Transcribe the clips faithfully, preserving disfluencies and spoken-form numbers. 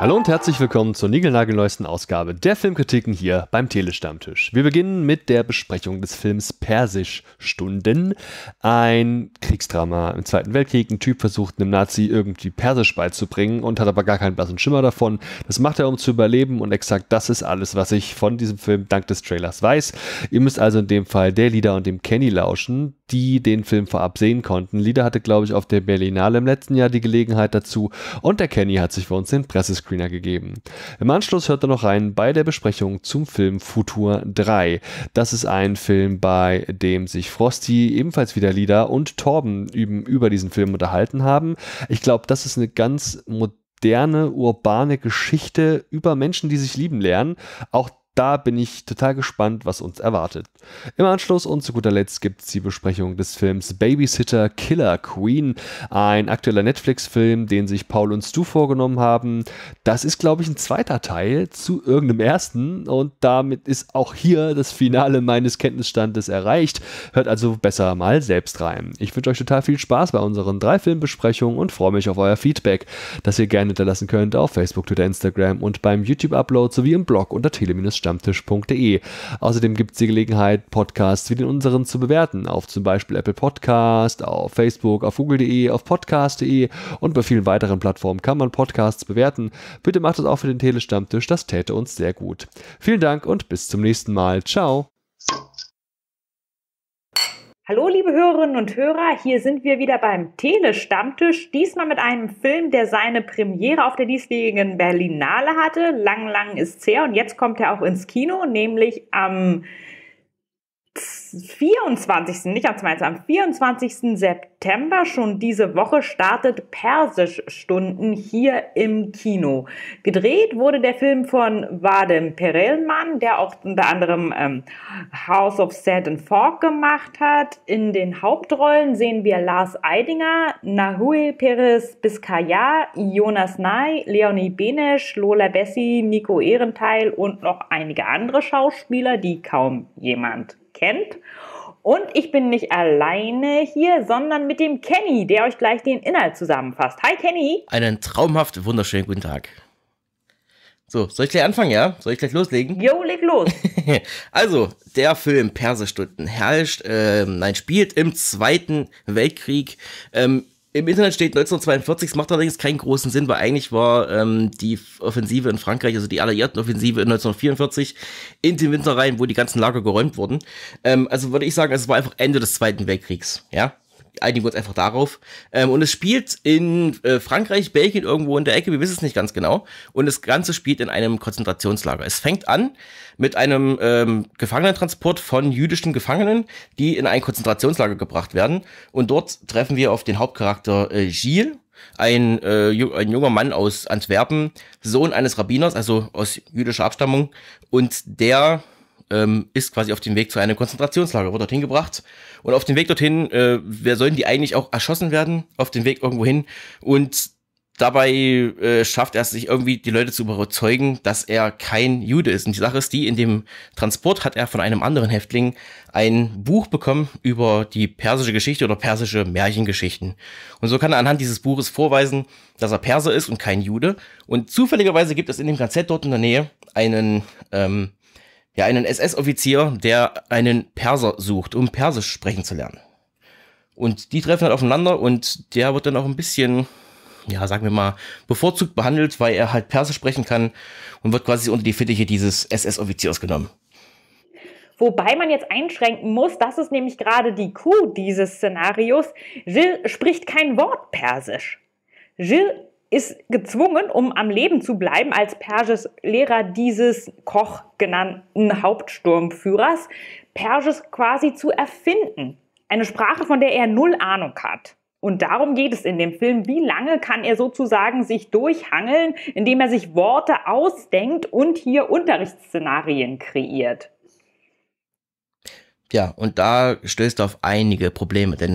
Hallo und herzlich willkommen zur niegelnagelneuesten Ausgabe der Filmkritiken hier beim Telestammtisch. Wir beginnen mit der Besprechung des Films Persischstunden. Ein Kriegsdrama im Zweiten Weltkrieg. Ein Typ versucht einem Nazi irgendwie Persisch beizubringen und hat aber gar keinen blassen Schimmer davon. Das macht er, um zu überleben, und exakt das ist alles, was ich von diesem Film dank des Trailers weiß. Ihr müsst also in dem Fall der Lida und dem Kenny lauschen, die den Film vorab sehen konnten. Lida hatte, glaube ich, auf der Berlinale im letzten Jahr die Gelegenheit dazu, und der Kenny hat sich für uns den Pressescreener gegeben. Im Anschluss hört er noch rein bei der Besprechung zum Film Futur drei. Das ist ein Film, bei dem sich Frosty, ebenfalls wieder Lida, und Torben üben, über diesen Film unterhalten haben. Ich glaube, das ist eine ganz moderne, urbane Geschichte über Menschen, die sich lieben lernen. Auch da bin ich total gespannt, was uns erwartet. Im Anschluss und zu guter Letzt gibt es die Besprechung des Films Babysitter Killer Queen, ein aktueller Netflix-Film, den sich Paul und Stu vorgenommen haben. Das ist, glaube ich, ein zweiter Teil zu irgendeinem ersten, und damit ist auch hier das Finale meines Kenntnisstandes erreicht. Hört also besser mal selbst rein. Ich wünsche euch total viel Spaß bei unseren drei Filmbesprechungen und freue mich auf euer Feedback, das ihr gerne hinterlassen könnt auf Facebook, Twitter, Instagram und beim YouTube-Upload sowie im Blog unter tele stammtisch punkt de. Außerdem gibt es die Gelegenheit, Podcasts wie den unseren zu bewerten, auf zum Beispiel Apple Podcast, auf Facebook, auf google punkt de, auf podcast punkt de, und bei vielen weiteren Plattformen kann man Podcasts bewerten. Bitte macht das auch für den Telestammtisch, das täte uns sehr gut. Vielen Dank und bis zum nächsten Mal. Ciao! Hallo liebe Hörerinnen und Hörer, hier sind wir wieder beim Telestammtisch, diesmal mit einem Film, der seine Premiere auf der diesjährigen Berlinale hatte. Lang, lang ist's her, und jetzt kommt er auch ins Kino, nämlich am vierundzwanzigsten, nicht am zweiundzwanzigsten, am vierundzwanzigsten September, schon diese Woche, startet Persischstunden hier im Kino. Gedreht wurde der Film von Vadim Perelman, der auch unter anderem ähm, House of Sand and Fog gemacht hat. In den Hauptrollen sehen wir Lars Eidinger, Nahui Perez Biscaya, Jonas Ney, Leonie Benesch, Lola Bessi, Nico Ehrenteil und noch einige andere Schauspieler, die kaum jemand kennt. Und ich bin nicht alleine hier, sondern mit dem Kenny, der euch gleich den Inhalt zusammenfasst. Hi Kenny! Einen traumhaft wunderschönen guten Tag. So, soll ich gleich anfangen, ja? Soll ich gleich loslegen? Jo, leg los! Also, der Film Persischstunden herrscht, äh, nein, spielt im Zweiten Weltkrieg. Ähm, Im Internet steht neunzehnhundertzweiundvierzig, es macht allerdings keinen großen Sinn, weil eigentlich war ähm, die Offensive in Frankreich, also die Alliierten-Offensive in neunzehnhundertvierundvierzig, in den Winter rein, wo die ganzen Lager geräumt wurden. Ähm, also würde ich sagen, es war einfach Ende des Zweiten Weltkriegs, ja? Einigen wir uns einfach darauf. Ähm, und es spielt in äh, Frankreich, Belgien, irgendwo in der Ecke, wir wissen es nicht ganz genau. Und das Ganze spielt in einem Konzentrationslager. Es fängt an mit einem ähm, Gefangenentransport von jüdischen Gefangenen, die in ein Konzentrationslager gebracht werden. Und dort treffen wir auf den Hauptcharakter äh, Gilles, ein, äh, ju- ein junger Mann aus Antwerpen, Sohn eines Rabbiners, also aus jüdischer Abstammung. Und der ähm, ist quasi auf dem Weg zu einem Konzentrationslager, wird dorthin gebracht. Und auf dem Weg dorthin, äh, wer sollen die eigentlich auch erschossen werden? Auf dem Weg irgendwo hin. Und dabei äh, schafft er es, sich irgendwie die Leute zu überzeugen, dass er kein Jude ist. Und die Sache ist die, in dem Transport hat er von einem anderen Häftling ein Buch bekommen über die persische Geschichte oder persische Märchengeschichten. Und so kann er anhand dieses Buches vorweisen, dass er Perser ist und kein Jude. Und zufälligerweise gibt es in dem K Z dort in der Nähe einen ähm, ja, einen S S-Offizier, der einen Perser sucht, um Persisch sprechen zu lernen. Und die treffen dann aufeinander, und der wird dann auch ein bisschen, ja, sagen wir mal, bevorzugt behandelt, weil er halt Persisch sprechen kann, und wird quasi unter die Fittiche dieses S S-Offiziers genommen. Wobei man jetzt einschränken muss, das ist nämlich gerade die Kuh dieses Szenarios. Gilles spricht kein Wort Persisch. Gilles ist gezwungen, um am Leben zu bleiben, als Persisch Lehrer dieses Koch genannten Hauptsturmführers, Persisch quasi zu erfinden. Eine Sprache, von der er null Ahnung hat. Und darum geht es in dem Film. Wie lange kann er sozusagen sich durchhangeln, indem er sich Worte ausdenkt und hier Unterrichtsszenarien kreiert? Ja, und da stößt er auf einige Probleme, denn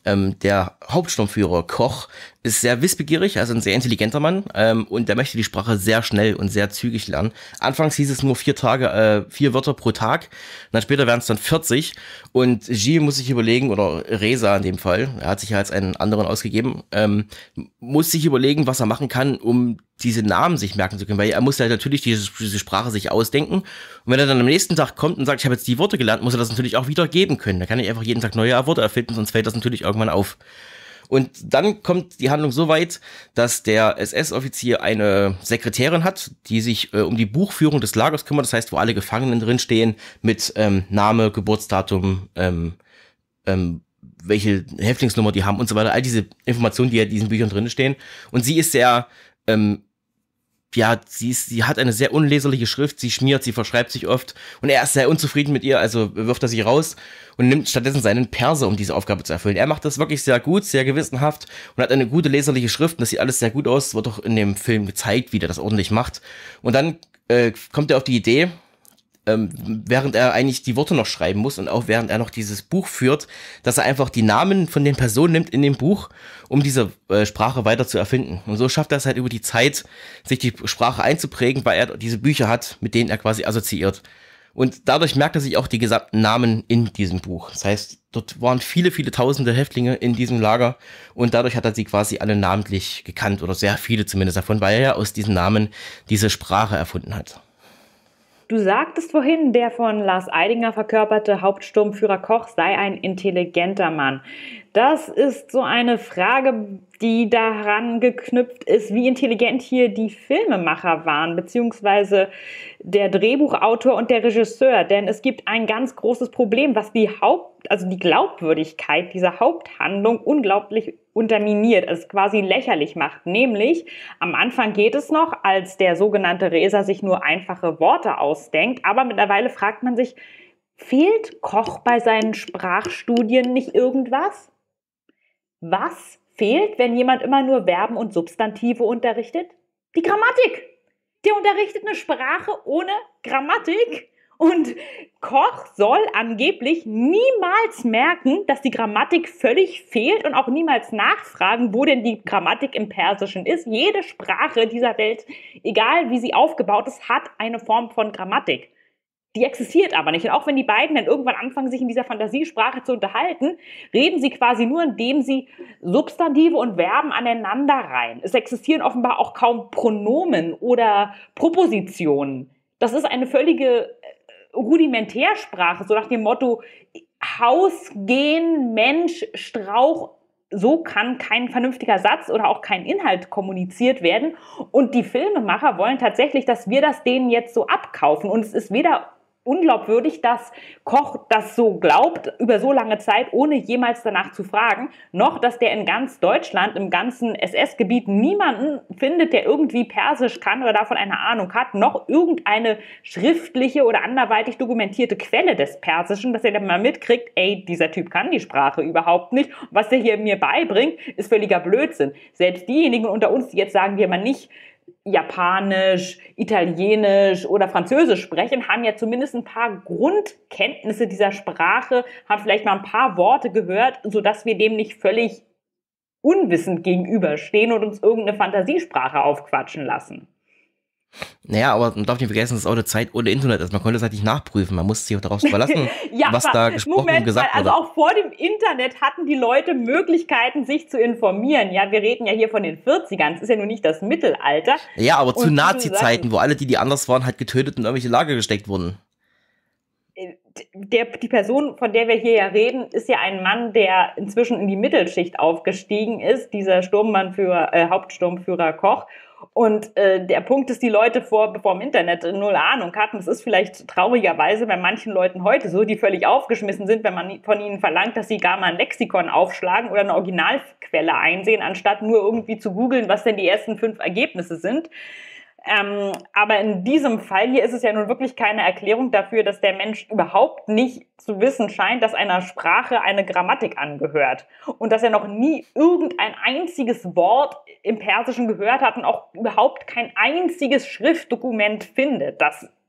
Ähm, der Hauptsturmführer Koch ist sehr wissbegierig, also ein sehr intelligenter Mann, ähm, und der möchte die Sprache sehr schnell und sehr zügig lernen. Anfangs hieß es nur vier Tage, äh, vier Wörter pro Tag, und dann später werden es dann vierzig, und Gilles muss sich überlegen, oder Reza in dem Fall, er hat sich ja als einen anderen ausgegeben, ähm, muss sich überlegen, was er machen kann, um diese Namen sich merken zu können, weil er muss ja natürlich diese, diese Sprache sich ausdenken, und wenn er dann am nächsten Tag kommt und sagt, ich habe jetzt die Worte gelernt, muss er das natürlich auch wieder geben können. Da kann er einfach jeden Tag neue Worte erfinden, sonst fällt das natürlich irgendwann auf. Und dann kommt die Handlung so weit, dass der S S-Offizier eine Sekretärin hat, die sich äh, um die Buchführung des Lagers kümmert, das heißt, wo alle Gefangenen drinstehen mit ähm, Name, Geburtsdatum, ähm, ähm, welche Häftlingsnummer die haben und so weiter, all diese Informationen, die ja in diesen Büchern drin stehen. Und sie ist sehr ähm, ja, sie, ist, sie hat eine sehr unleserliche Schrift, sie schmiert, sie verschreibt sich oft, und er ist sehr unzufrieden mit ihr, also wirft er sie raus und nimmt stattdessen seinen Perser, um diese Aufgabe zu erfüllen. Er macht das wirklich sehr gut, sehr gewissenhaft und hat eine gute leserliche Schrift, und das sieht alles sehr gut aus, wird auch in dem Film gezeigt, wie der das ordentlich macht. Und dann äh, kommt er auf die Idee, ähm, während er eigentlich die Worte noch schreiben muss und auch während er noch dieses Buch führt, dass er einfach die Namen von den Personen nimmt in dem Buch, um diese äh, Sprache weiter zu erfinden. Und so schafft er es halt über die Zeit, sich die Sprache einzuprägen, weil er diese Bücher hat, mit denen er quasi assoziiert. Und dadurch merkt er sich auch die gesamten Namen in diesem Buch. Das heißt, dort waren viele, viele tausende Häftlinge in diesem Lager, und dadurch hat er sie quasi alle namentlich gekannt, oder sehr viele zumindest davon, weil er ja aus diesen Namen diese Sprache erfunden hat. Du sagtest vorhin, der von Lars Eidinger verkörperte Hauptsturmführer Koch sei ein intelligenter Mann. Das ist so eine Frage, die daran geknüpft ist, wie intelligent hier die Filmemacher waren, beziehungsweise der Drehbuchautor und der Regisseur. Denn es gibt ein ganz großes Problem, was die Haupt, also die Glaubwürdigkeit dieser Haupthandlung unglaublich unterminiert, es quasi lächerlich macht. Nämlich, am Anfang geht es noch, als der sogenannte Reza sich nur einfache Worte ausdenkt, aber mittlerweile fragt man sich, fehlt Koch bei seinen Sprachstudien nicht irgendwas? Was fehlt, wenn jemand immer nur Verben und Substantive unterrichtet? Die Grammatik. Der unterrichtet eine Sprache ohne Grammatik. Und Koch soll angeblich niemals merken, dass die Grammatik völlig fehlt, und auch niemals nachfragen, wo denn die Grammatik im Persischen ist. Jede Sprache dieser Welt, egal wie sie aufgebaut ist, hat eine Form von Grammatik. Die existiert aber nicht. Und auch wenn die beiden dann irgendwann anfangen, sich in dieser Fantasiesprache zu unterhalten, reden sie quasi nur, indem sie Substantive und Verben aneinander reihen. Es existieren offenbar auch kaum Pronomen oder Propositionen. Das ist eine völlige Rudimentärsprache, so nach dem Motto Haus, gehen, Mensch, Strauch. So kann kein vernünftiger Satz oder auch kein Inhalt kommuniziert werden. Und die Filmemacher wollen tatsächlich, dass wir das denen jetzt so abkaufen. Und es ist weder unglaubwürdig, dass Koch das so glaubt, über so lange Zeit, ohne jemals danach zu fragen, noch, dass der in ganz Deutschland, im ganzen S S-Gebiet niemanden findet, der irgendwie Persisch kann oder davon eine Ahnung hat, noch irgendeine schriftliche oder anderweitig dokumentierte Quelle des Persischen, dass er dann mal mitkriegt, ey, dieser Typ kann die Sprache überhaupt nicht. Was der hier mir beibringt, ist völliger Blödsinn. Selbst diejenigen unter uns, die jetzt sagen, wir mal nicht Japanisch, Italienisch oder Französisch sprechen, haben ja zumindest ein paar Grundkenntnisse dieser Sprache, haben vielleicht mal ein paar Worte gehört, sodass wir dem nicht völlig unwissend gegenüberstehen und uns irgendeine Fantasiesprache aufquatschen lassen. Naja, aber man darf nicht vergessen, dass es auch eine Zeit ohne Internet ist. Man konnte es halt nicht nachprüfen. Man musste sich auch darauf verlassen, ja, was da gesprochen Moment, und gesagt wurde. Also auch vor dem Internet hatten die Leute Möglichkeiten, sich zu informieren. Ja, wir reden ja hier von den vierzigern. Es ist ja nun nicht das Mittelalter. Ja, aber zu Nazi-Zeiten, wo alle, die die anders waren, halt getötet und in irgendwelche Lager gesteckt wurden. Der, die Person, von der wir hier ja reden, ist ja ein Mann, der inzwischen in die Mittelschicht aufgestiegen ist. Dieser Sturmbannführer, äh, Hauptsturmführer Koch. Und äh, der Punkt ist, die Leute vor, vor dem Internet null Ahnung hatten. Es ist vielleicht traurigerweise bei manchen Leuten heute so, die völlig aufgeschmissen sind, wenn man von ihnen verlangt, dass sie gar mal ein Lexikon aufschlagen oder eine Originalquelle einsehen, anstatt nur irgendwie zu googeln, was denn die ersten fünf Ergebnisse sind. Ähm, aber in diesem Fall hier ist es ja nun wirklich keine Erklärung dafür, dass der Mensch überhaupt nicht zu wissen scheint, dass einer Sprache eine Grammatik angehört und dass er noch nie irgendein einziges Wort im Persischen gehört hat und auch überhaupt kein einziges Schriftdokument findet, das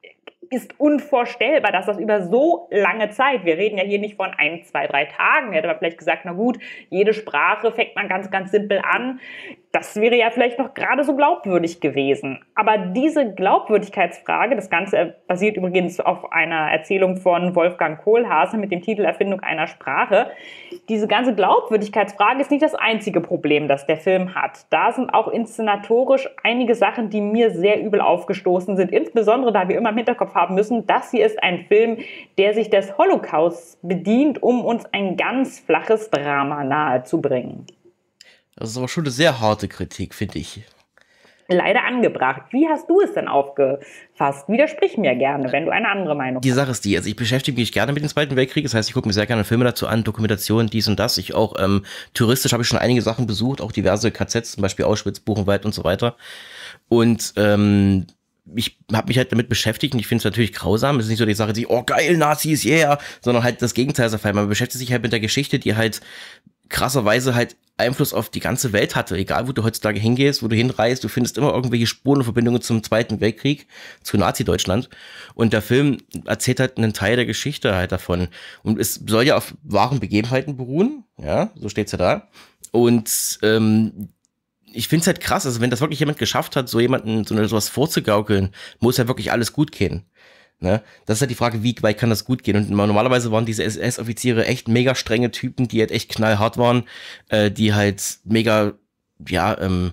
ist unvorstellbar, dass das über so lange Zeit, wir reden ja hier nicht von ein, zwei, drei Tagen, hätte man vielleicht gesagt, na gut, jede Sprache fängt man ganz, ganz simpel an. Das wäre ja vielleicht noch gerade so glaubwürdig gewesen. Aber diese Glaubwürdigkeitsfrage, das Ganze basiert übrigens auf einer Erzählung von Wolfgang Kohlhase mit dem Titel Erfindung einer Sprache. Diese ganze Glaubwürdigkeitsfrage ist nicht das einzige Problem, das der Film hat. Da sind auch inszenatorisch einige Sachen, die mir sehr übel aufgestoßen sind. Insbesondere, da wir immer im Hinterkopf haben müssen, das hier ist ein Film, der sich des Holocaust bedient, um uns ein ganz flaches Drama nahezubringen. Das ist aber schon eine sehr harte Kritik, finde ich. Leider angebracht. Wie hast du es denn aufgefasst? Widersprich mir gerne, wenn du eine andere Meinung hast. Die Sache ist die, also ich beschäftige mich gerne mit dem Zweiten Weltkrieg, das heißt, ich gucke mir sehr gerne Filme dazu an, Dokumentationen, dies und das. Ich auch, ähm, touristisch habe ich schon einige Sachen besucht, auch diverse K Zs, zum Beispiel Auschwitz, Buchenwald und so weiter. Und, ähm, ich habe mich halt damit beschäftigt und ich finde es natürlich grausam. Es ist nicht so die Sache, die, oh geil, Nazis, yeah, sondern halt das Gegenteil ist der Fall. Man beschäftigt sich halt mit der Geschichte, die halt krasserweise halt Einfluss auf die ganze Welt hatte. Egal, wo du heutzutage hingehst, wo du hinreist, du findest immer irgendwelche Spuren und Verbindungen zum Zweiten Weltkrieg, zu Nazi-Deutschland. Und der Film erzählt halt einen Teil der Geschichte halt davon. Und es soll ja auf wahren Begebenheiten beruhen, ja, so steht's ja da. Und ähm, ich finde es halt krass, also wenn das wirklich jemand geschafft hat, so jemanden so sowas vorzugaukeln, muss ja wirklich alles gut gehen. Ne? Das ist halt die Frage, wie weit kann das gut gehen? Und normalerweise waren diese S S-Offiziere echt mega strenge Typen, die halt echt knallhart waren, äh, die halt mega, ja, ähm,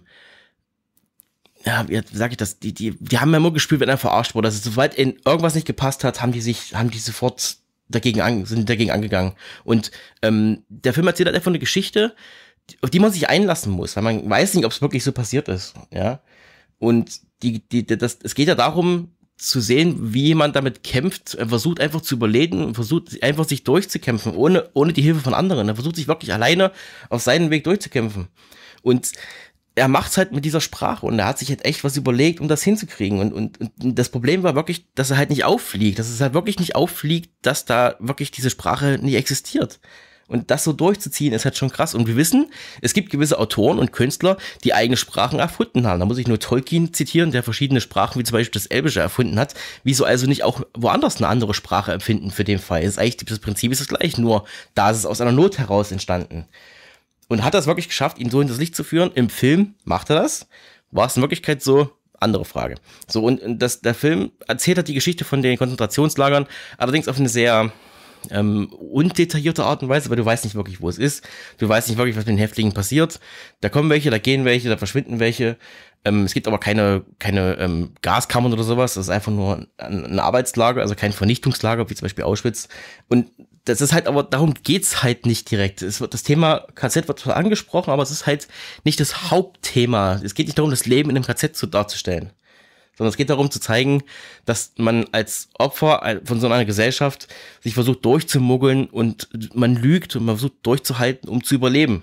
ja, wie sag ich das, die, die, die haben ja immer gespürt, wenn er verarscht wurde. Also sobald ihnen irgendwas nicht gepasst hat, haben die sich, haben die sofort dagegen an, sind dagegen angegangen. Und ähm, der Film erzählt halt einfach eine Geschichte, auf die man sich einlassen muss, weil man weiß nicht, ob es wirklich so passiert ist, ja. Und die, die, das, es geht ja darum, zu sehen, wie jemand damit kämpft, er versucht einfach zu überleben, versucht einfach sich durchzukämpfen, ohne, ohne die Hilfe von anderen. Er versucht sich wirklich alleine auf seinen Weg durchzukämpfen. Und er macht's halt mit dieser Sprache und er hat sich halt echt was überlegt, um das hinzukriegen. Und, und, und das Problem war wirklich, dass er halt nicht auffliegt, dass es halt wirklich nicht auffliegt, dass da wirklich diese Sprache nicht existiert. Und das so durchzuziehen, ist halt schon krass. Und wir wissen, es gibt gewisse Autoren und Künstler, die eigene Sprachen erfunden haben. Da muss ich nur Tolkien zitieren, der verschiedene Sprachen, wie zum Beispiel das Elbische, erfunden hat. Wieso also nicht auch woanders eine andere Sprache empfinden für den Fall? Das, ist eigentlich, das Prinzip ist das gleich, nur da ist es aus einer Not heraus entstanden. Und hat er es wirklich geschafft, ihn so in das Licht zu führen? Im Film macht er das. War es in Wirklichkeit so? Andere Frage. So, und das, der Film erzählt hat die Geschichte von den Konzentrationslagern, allerdings auf eine sehr ähm, undetaillierte Art und Weise, weil du weißt nicht wirklich, wo es ist. Du weißt nicht wirklich, was mit den Häftlingen passiert. Da kommen welche, da gehen welche, da verschwinden welche. Ähm, es gibt aber keine, keine ähm, Gaskammern oder sowas. Das ist einfach nur ein, ein Arbeitslager, also kein Vernichtungslager, wie zum Beispiel Auschwitz. Und das ist halt, aber darum geht's halt nicht direkt. Es wird, das Thema K Z wird zwar angesprochen, aber es ist halt nicht das Hauptthema. Es geht nicht darum, das Leben in einem K Z zu darzustellen. Sondern es geht darum zu zeigen, dass man als Opfer von so einer Gesellschaft sich versucht durchzumuggeln und man lügt und man versucht durchzuhalten, um zu überleben.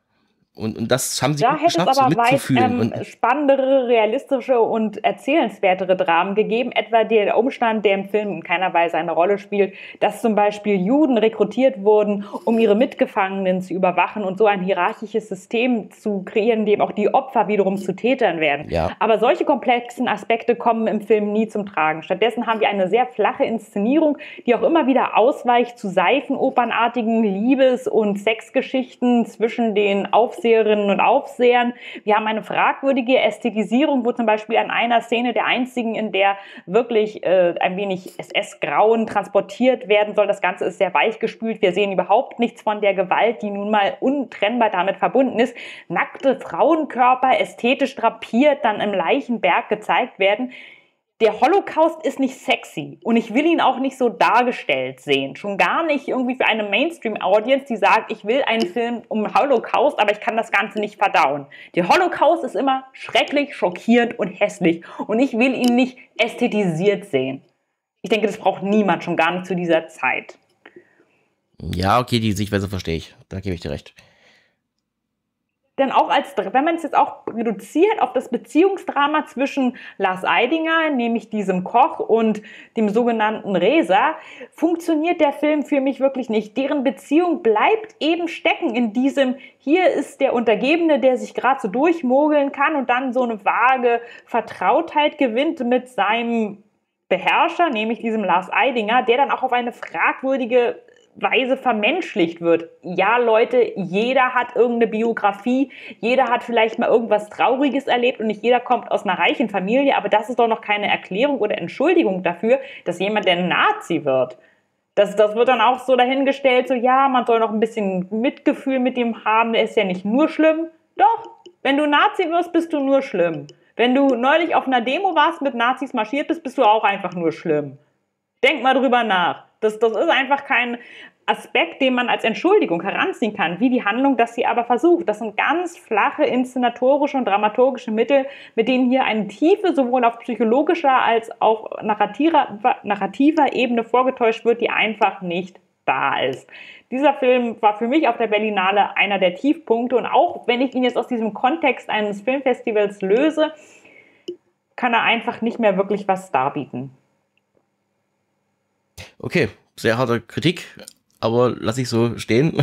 Und, und das haben sie da gut hätte geschafft, es aber so weit mitzufühlen. ähm, Und spannendere, realistische und erzählenswertere Dramen gegeben. Etwa der Umstand, der im Film in keiner Weise eine Rolle spielt, dass zum Beispiel Juden rekrutiert wurden, um ihre Mitgefangenen zu überwachen und so ein hierarchisches System zu kreieren, in dem auch die Opfer wiederum zu Tätern werden. Ja. Aber solche komplexen Aspekte kommen im Film nie zum Tragen. Stattdessen haben wir eine sehr flache Inszenierung, die auch immer wieder ausweicht zu seifenopernartigen Liebes- und Sexgeschichten zwischen den Aufseherinnen und Aufsehern. Wir haben eine fragwürdige Ästhetisierung, wo zum Beispiel an einer Szene, der einzigen, in der wirklich äh, ein wenig S S-Grauen transportiert werden soll. Das Ganze ist sehr weichgespült. Wir sehen überhaupt nichts von der Gewalt, die nun mal untrennbar damit verbunden ist. Nackte Frauenkörper, ästhetisch drapiert, dann im Leichenberg gezeigt werden. Der Holocaust ist nicht sexy und ich will ihn auch nicht so dargestellt sehen. Schon gar nicht irgendwie für eine Mainstream-Audience, die sagt, ich will einen Film um Holocaust, aber ich kann das Ganze nicht verdauen. Der Holocaust ist immer schrecklich, schockierend und hässlich und ich will ihn nicht ästhetisiert sehen. Ich denke, das braucht niemand, schon gar nicht zu dieser Zeit. ja, okay, die Sichtweise verstehe ich. Da gebe ich dir recht. Denn auch als, wenn man es jetzt auch reduziert auf das Beziehungsdrama zwischen Lars Eidinger, nämlich diesem Koch, und dem sogenannten Reza, funktioniert der Film für mich wirklich nicht. Deren Beziehung bleibt eben stecken in diesem, hier ist der Untergebene, der sich gerade so durchmogeln kann und dann so eine vage Vertrautheit gewinnt mit seinem Beherrscher, nämlich diesem Lars Eidinger, der dann auch auf eine fragwürdige Weise vermenschlicht wird. Ja, Leute, jeder hat irgendeine Biografie, jeder hat vielleicht mal irgendwas Trauriges erlebt und nicht jeder kommt aus einer reichen Familie, aber das ist doch noch keine Erklärung oder Entschuldigung dafür, dass jemand der Nazi wird. Das, das wird dann auch so dahingestellt, so ja, man soll noch ein bisschen Mitgefühl mit ihm haben, der ist ja nicht nur schlimm. Doch, wenn du Nazi wirst, bist du nur schlimm. Wenn du neulich auf einer Demo warst, mit Nazis marschiert bist, bist du auch einfach nur schlimm. Denk mal drüber nach. Das, das ist einfach kein Aspekt, den man als Entschuldigung heranziehen kann, wie die Handlung das sie aber versucht. Das sind ganz flache inszenatorische und dramaturgische Mittel, mit denen hier eine Tiefe sowohl auf psychologischer als auch narrativer, narrativer Ebene vorgetäuscht wird, die einfach nicht da ist. Dieser Film war für mich auf der Berlinale einer der Tiefpunkte und auch wenn ich ihn jetzt aus diesem Kontext eines Filmfestivals löse, kann er einfach nicht mehr wirklich was darbieten. Okay, sehr harte Kritik, aber lass ich so stehen.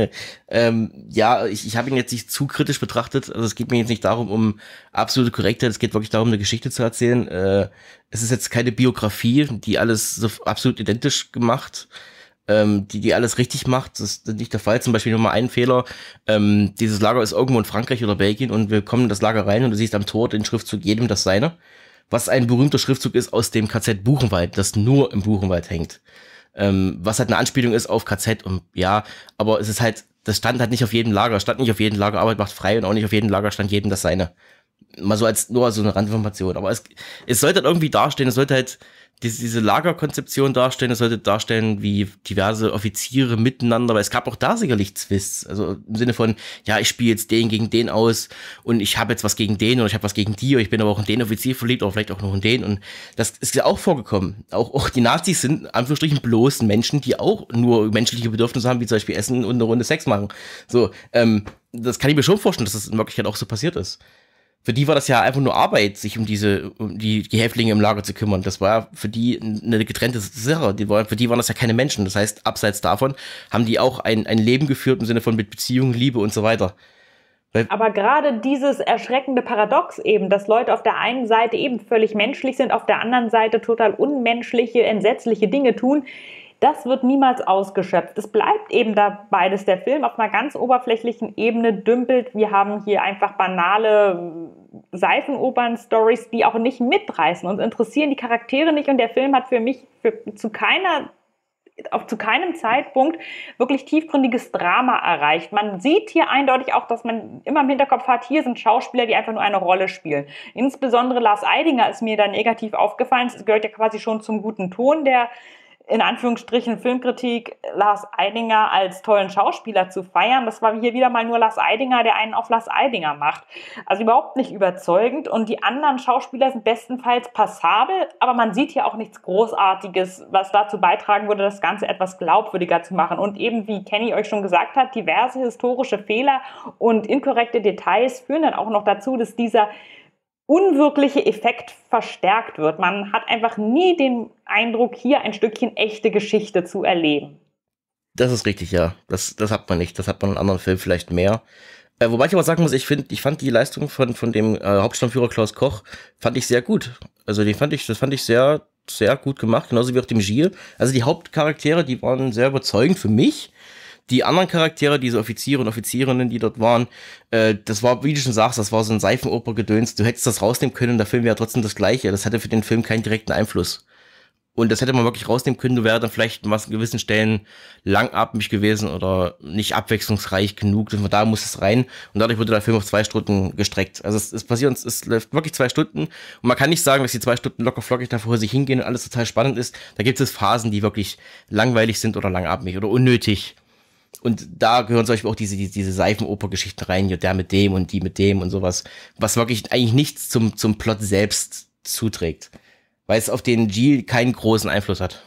ähm, ja, ich, ich habe ihn jetzt nicht zu kritisch betrachtet. Also es geht mir jetzt nicht darum, um absolute Korrektheit. Es geht wirklich darum, eine Geschichte zu erzählen. Äh, es ist jetzt keine Biografie, die alles so absolut identisch gemacht, ähm, die die alles richtig macht. Das ist nicht der Fall. Zum Beispiel nur mal ein Fehler. Ähm, dieses Lager ist irgendwo in Frankreich oder Belgien und wir kommen in das Lager rein und du siehst am Tor den Schriftzug jedem das Seine. Was ein berühmter Schriftzug ist aus dem K Z Buchenwald, das nur im Buchenwald hängt. Ähm, was halt eine Anspielung ist auf K Z und ja, aber es ist halt, das stand halt nicht auf jedem Lager, stand nicht auf jedem Lager, Arbeit macht frei und auch nicht auf jedem Lager stand jedem das Seine. Mal so als, nur als so eine Randinformation. Aber es, es sollte halt irgendwie darstellen, es sollte halt diese, diese Lagerkonzeption darstellen, es sollte darstellen, wie diverse Offiziere miteinander, weil es gab auch da sicherlich Twists, also im Sinne von, ja, ich spiele jetzt den gegen den aus und ich habe jetzt was gegen den oder ich habe was gegen die oder ich bin aber auch in den Offizier verliebt oder vielleicht auch noch in den und das ist ja auch vorgekommen. Auch, auch die Nazis sind in Anführungsstrichen bloß Menschen, die auch nur menschliche Bedürfnisse haben, wie zum Beispiel Essen und eine Runde Sex machen. So, ähm, das kann ich mir schon vorstellen, dass das in Wirklichkeit auch so passiert ist. Für die war das ja einfach nur Arbeit, sich um diese, um die, die Häftlinge im Lager zu kümmern. Das war für die eine getrennte Sache. Die war, für die waren das ja keine Menschen. Das heißt, abseits davon haben die auch ein, ein Leben geführt im Sinne von mit Beziehungen, Liebe und so weiter. Weil Aber gerade dieses erschreckende Paradox eben, dass Leute auf der einen Seite eben völlig menschlich sind, auf der anderen Seite total unmenschliche, entsetzliche Dinge tun, das wird niemals ausgeschöpft. Es bleibt eben da beides. Der Film auf einer ganz oberflächlichen Ebene dümpelt. Wir haben hier einfach banale Seifenopern-Stories, die auch nicht mitreißen. Uns interessieren die Charaktere nicht und der Film hat für mich für, zu keiner auch zu keinem Zeitpunkt wirklich tiefgründiges Drama erreicht. Man sieht hier eindeutig auch, dass man immer im Hinterkopf hat, hier sind Schauspieler, die einfach nur eine Rolle spielen. Insbesondere Lars Eidinger ist mir da negativ aufgefallen. Es gehört ja quasi schon zum guten Ton der in Anführungsstrichen Filmkritik, Lars Eidinger als tollen Schauspieler zu feiern. Das war hier wieder mal nur Lars Eidinger, der einen auf Lars Eidinger macht. Also überhaupt nicht überzeugend. Und die anderen Schauspieler sind bestenfalls passabel, aber man sieht hier auch nichts Großartiges, was dazu beitragen würde, das Ganze etwas glaubwürdiger zu machen. Und eben, wie Kenny euch schon gesagt hat, diverse historische Fehler und inkorrekte Details führen dann auch noch dazu, dass dieser unwirkliche Effekt verstärkt wird. Man hat einfach nie den Eindruck, hier ein Stückchen echte Geschichte zu erleben. Das ist richtig, ja. Das, das hat man nicht. Das hat man in anderen Filmen vielleicht mehr. Äh, wobei ich aber sagen muss, ich finde, ich fand die Leistung von, von dem äh, Hauptstammführer Klaus Koch, fand ich sehr gut. Also die fand ich, das fand ich sehr, sehr gut gemacht, genauso wie auch dem Gilles. Also die Hauptcharaktere, die waren sehr überzeugend für mich. Die anderen Charaktere, diese Offiziere und Offizierinnen, die dort waren, äh, das war, wie du schon sagst, das war so ein Seifenoper-Gedöns. Du hättest das rausnehmen können und der Film wäre trotzdem das Gleiche. Das hatte für den Film keinen direkten Einfluss. Und das hätte man wirklich rausnehmen können. Du wäre dann vielleicht was an gewissen Stellen langatmig gewesen oder nicht abwechslungsreich genug. Und da muss es rein. Und dadurch wurde der Film auf zwei Stunden gestreckt. Also es, es passiert uns, es läuft wirklich zwei Stunden. Und man kann nicht sagen, dass die zwei Stunden locker flockig da vor sich hingehen und alles total spannend ist. Da gibt es Phasen, die wirklich langweilig sind oder langatmig oder unnötig. Und da gehören zum Beispiel auch diese, diese, diese Seifenoper-Geschichten rein, ja, der mit dem und die mit dem und sowas, was wirklich eigentlich nichts zum, zum Plot selbst zuträgt, weil es auf den Gilles keinen großen Einfluss hat.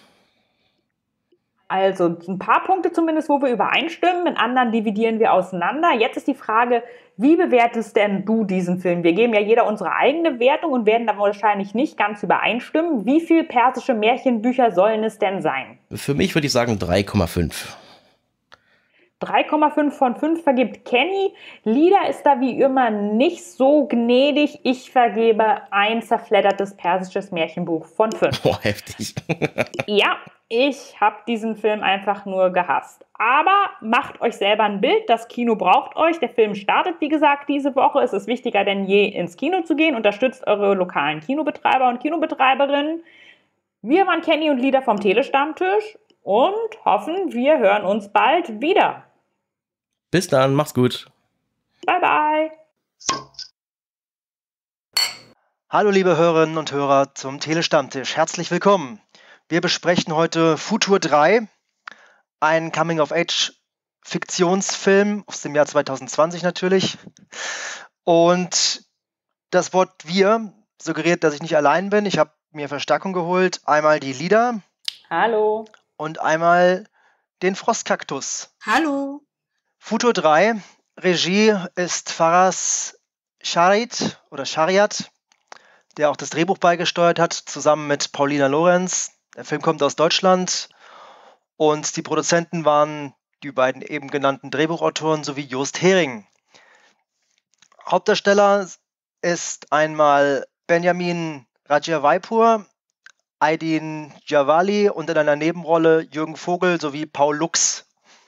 Also ein paar Punkte zumindest, wo wir übereinstimmen, in anderen dividieren wir auseinander. Jetzt ist die Frage, wie bewertest denn du diesen Film? Wir geben ja jeder unsere eigene Wertung und werden da wahrscheinlich nicht ganz übereinstimmen. Wie viele persische Märchenbücher sollen es denn sein? Für mich würde ich sagen drei Komma fünf. drei Komma fünf von fünf vergibt Kenny. Lida ist da wie immer nicht so gnädig. Ich vergebe ein zerfleddertes persisches Märchenbuch von fünf. Boah, heftig. Ja, ich habe diesen Film einfach nur gehasst. Aber macht euch selber ein Bild, das Kino braucht euch. Der Film startet, wie gesagt, diese Woche. Es ist wichtiger denn je, ins Kino zu gehen. Unterstützt eure lokalen Kinobetreiber und Kinobetreiberinnen. Wir waren Kenny und Lida vom Telestammtisch und hoffen, wir hören uns bald wieder. Bis dann, macht's gut. Bye, bye. Hallo liebe Hörerinnen und Hörer zum Telestammtisch. Herzlich willkommen. Wir besprechen heute Futur drei, ein Coming-of-Age-Fiktionsfilm aus dem Jahr zwanzig zwanzig natürlich. Und das Wort wir suggeriert, dass ich nicht allein bin. Ich habe mir Verstärkung geholt. Einmal die Lida. Hallo. Und einmal den Frostkaktus. Hallo. Futur drei, Regie ist Faraz Sharit oder Shariat, der auch das Drehbuch beigesteuert hat, zusammen mit Paulina Lorenz. Der Film kommt aus Deutschland und die Produzenten waren die beiden eben genannten Drehbuchautoren sowie Joost Hering. Hauptdarsteller ist einmal Benjamin Rajawaipur, Aydin Javali und in einer Nebenrolle Jürgen Vogel sowie Paul Lux.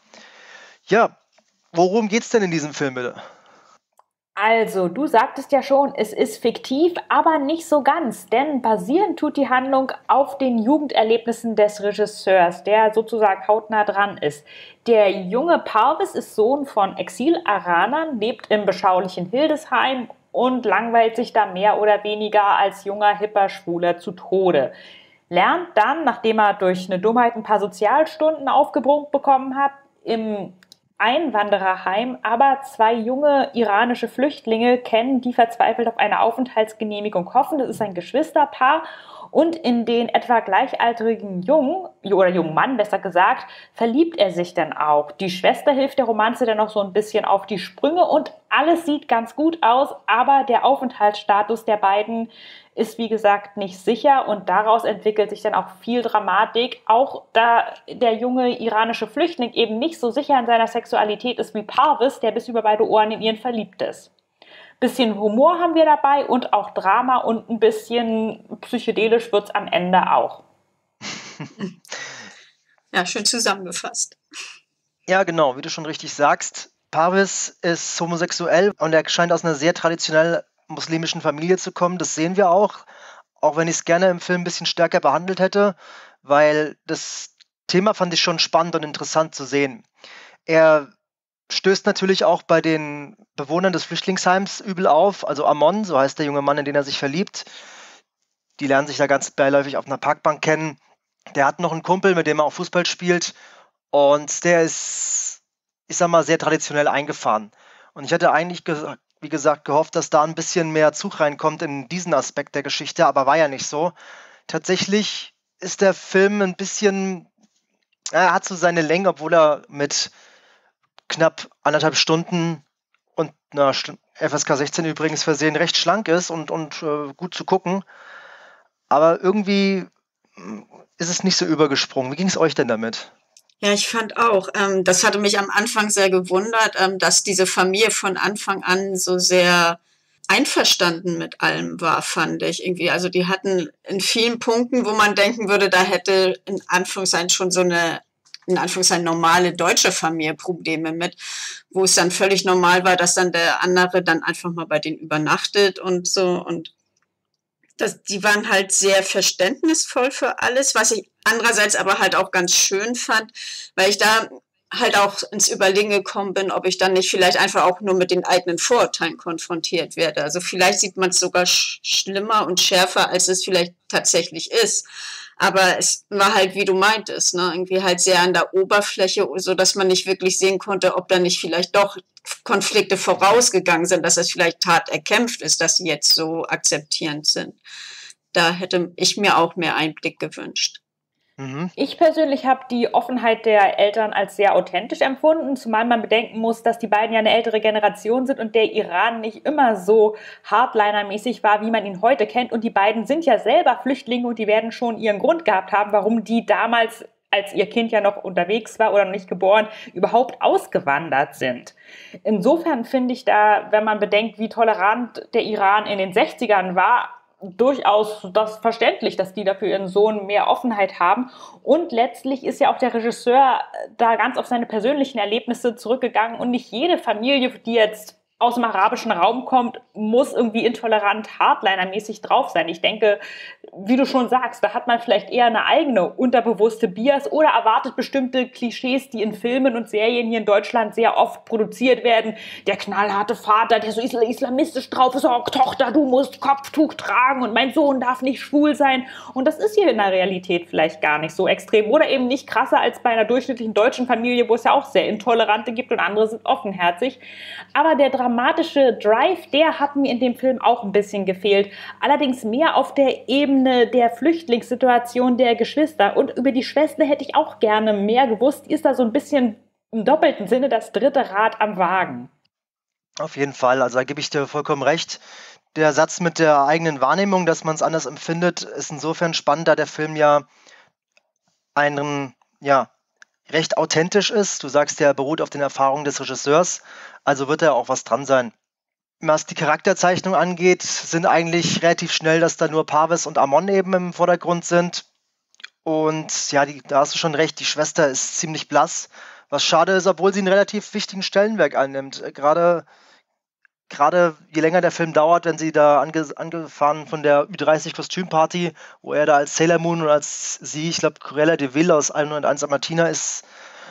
Ja, worum geht's denn in diesem Film bitte? Also, du sagtest ja schon, es ist fiktiv, aber nicht so ganz, denn basierend tut die Handlung auf den Jugenderlebnissen des Regisseurs, der sozusagen hautnah dran ist. Der junge Parvis ist Sohn von Exil-Aranern, lebt im beschaulichen Hildesheim und langweilt sich da mehr oder weniger als junger, hipper Schwuler zu Tode. Lernt dann, nachdem er durch eine Dummheit ein paar Sozialstunden aufgebrummt bekommen hat, im Einwandererheim aber zwei junge iranische Flüchtlinge kennen, die verzweifelt auf eine Aufenthaltsgenehmigung hoffen. Das ist ein Geschwisterpaar und in den etwa gleichaltrigen Jungen, oder jungen Mann besser gesagt, verliebt er sich dann auch. Die Schwester hilft der Romanze dann noch so ein bisschen auf die Sprünge und alles sieht ganz gut aus, aber der Aufenthaltsstatus der beiden ist wie gesagt nicht sicher und daraus entwickelt sich dann auch viel Dramatik, auch da der junge iranische Flüchtling eben nicht so sicher in seiner Sexualität ist wie Parvis, der bis über beide Ohren in ihren verliebt ist. Bisschen Humor haben wir dabei und auch Drama und ein bisschen psychedelisch wird's am Ende auch. Ja, schön zusammengefasst. Ja, genau, wie du schon richtig sagst, Parvis ist homosexuell und er scheint aus einer sehr traditionell muslimischen Familie zu kommen. Das sehen wir auch, auch wenn ich es gerne im Film ein bisschen stärker behandelt hätte, weil das Thema fand ich schon spannend und interessant zu sehen. Er stößt natürlich auch bei den Bewohnern des Flüchtlingsheims übel auf, also Amon, so heißt der junge Mann, in den er sich verliebt. Die lernen sich da ganz beiläufig auf einer Parkbank kennen. Der hat noch einen Kumpel, mit dem er auch Fußball spielt und der ist, ich sag mal, sehr traditionell eingefahren. Und ich hatte eigentlich gesagt, wie gesagt, gehofft, dass da ein bisschen mehr Zug reinkommt in diesen Aspekt der Geschichte, aber war ja nicht so. Tatsächlich ist der Film ein bisschen, er hat so seine Länge, obwohl er mit knapp anderthalb Stunden und einer F S K sechzehn übrigens versehen recht schlank ist und, und äh, gut zu gucken. Aber irgendwie ist es nicht so übergesprungen. Wie ging es euch denn damit? Ja, ich fand auch, ähm, das hatte mich am Anfang sehr gewundert, ähm, dass diese Familie von Anfang an so sehr einverstanden mit allem war, fand ich irgendwie. Also die hatten in vielen Punkten, wo man denken würde, da hätte in Anführungszeichen schon so eine, in Anführungszeichen normale deutsche Familie Probleme mit, wo es dann völlig normal war, dass dann der andere dann einfach mal bei denen übernachtet und so und Das, die waren halt sehr verständnisvoll für alles, was ich andererseits aber halt auch ganz schön fand, weil ich da halt auch ins Überlegen gekommen bin, ob ich dann nicht vielleicht einfach auch nur mit den eigenen Vorurteilen konfrontiert werde. Also vielleicht sieht man es sogar sch- schlimmer und schärfer, als es vielleicht tatsächlich ist. Aber es war halt, wie du meintest, ne, irgendwie halt sehr an der Oberfläche, so dass man nicht wirklich sehen konnte, ob da nicht vielleicht doch Konflikte vorausgegangen sind, dass es vielleicht hart erkämpft ist, dass sie jetzt so akzeptierend sind. Da hätte ich mir auch mehr Einblick gewünscht. Ich persönlich habe die Offenheit der Eltern als sehr authentisch empfunden, zumal man bedenken muss, dass die beiden ja eine ältere Generation sind und der Iran nicht immer so Hardliner-mäßig war, wie man ihn heute kennt. Und die beiden sind ja selber Flüchtlinge und die werden schon ihren Grund gehabt haben, warum die damals als ihr Kind ja noch unterwegs war oder noch nicht geboren, überhaupt ausgewandert sind. Insofern finde ich da, wenn man bedenkt, wie tolerant der Iran in den sechzigern war, durchaus das verständlich, dass die dafür ihren Sohn mehr Offenheit haben. Und letztlich ist ja auch der Regisseur da ganz auf seine persönlichen Erlebnisse zurückgegangen und nicht jede Familie, die jetzt aus dem arabischen Raum kommt, muss irgendwie intolerant, hardliner-mäßig drauf sein. Ich denke, wie du schon sagst, da hat man vielleicht eher eine eigene unterbewusste Bias oder erwartet bestimmte Klischees, die in Filmen und Serien hier in Deutschland sehr oft produziert werden. Der knallharte Vater, der so islamistisch drauf ist, oh Tochter, du musst Kopftuch tragen und mein Sohn darf nicht schwul sein. Und das ist hier in der Realität vielleicht gar nicht so extrem oder eben nicht krasser als bei einer durchschnittlichen deutschen Familie, wo es ja auch sehr Intolerante gibt und andere sind offenherzig. Aber der dramatische Drive, der hat mir in dem Film auch ein bisschen gefehlt. Allerdings mehr auf der Ebene der Flüchtlingssituation der Geschwister. Und über die Schwester hätte ich auch gerne mehr gewusst. Die ist da so ein bisschen im doppelten Sinne das dritte Rad am Wagen. Auf jeden Fall, also da gebe ich dir vollkommen recht. Der Satz mit der eigenen Wahrnehmung, dass man es anders empfindet, ist insofern spannend, da der Film ja einen, ja, recht authentisch ist. Du sagst ja, er beruht auf den Erfahrungen des Regisseurs, also wird da auch was dran sein. Was die Charakterzeichnung angeht, sind eigentlich relativ schnell, dass da nur Parvez und Amon eben im Vordergrund sind. Und ja, die, da hast du schon recht, die Schwester ist ziemlich blass, was schade ist, obwohl sie einen relativ wichtigen Stellenwert einnimmt. Gerade, gerade je länger der Film dauert, wenn sie da ange, angefahren von der Ü dreißig Kostümparty, wo er da als Sailor Moon und als sie, ich glaube, Cruella de Vil aus hunderteins Martina ist.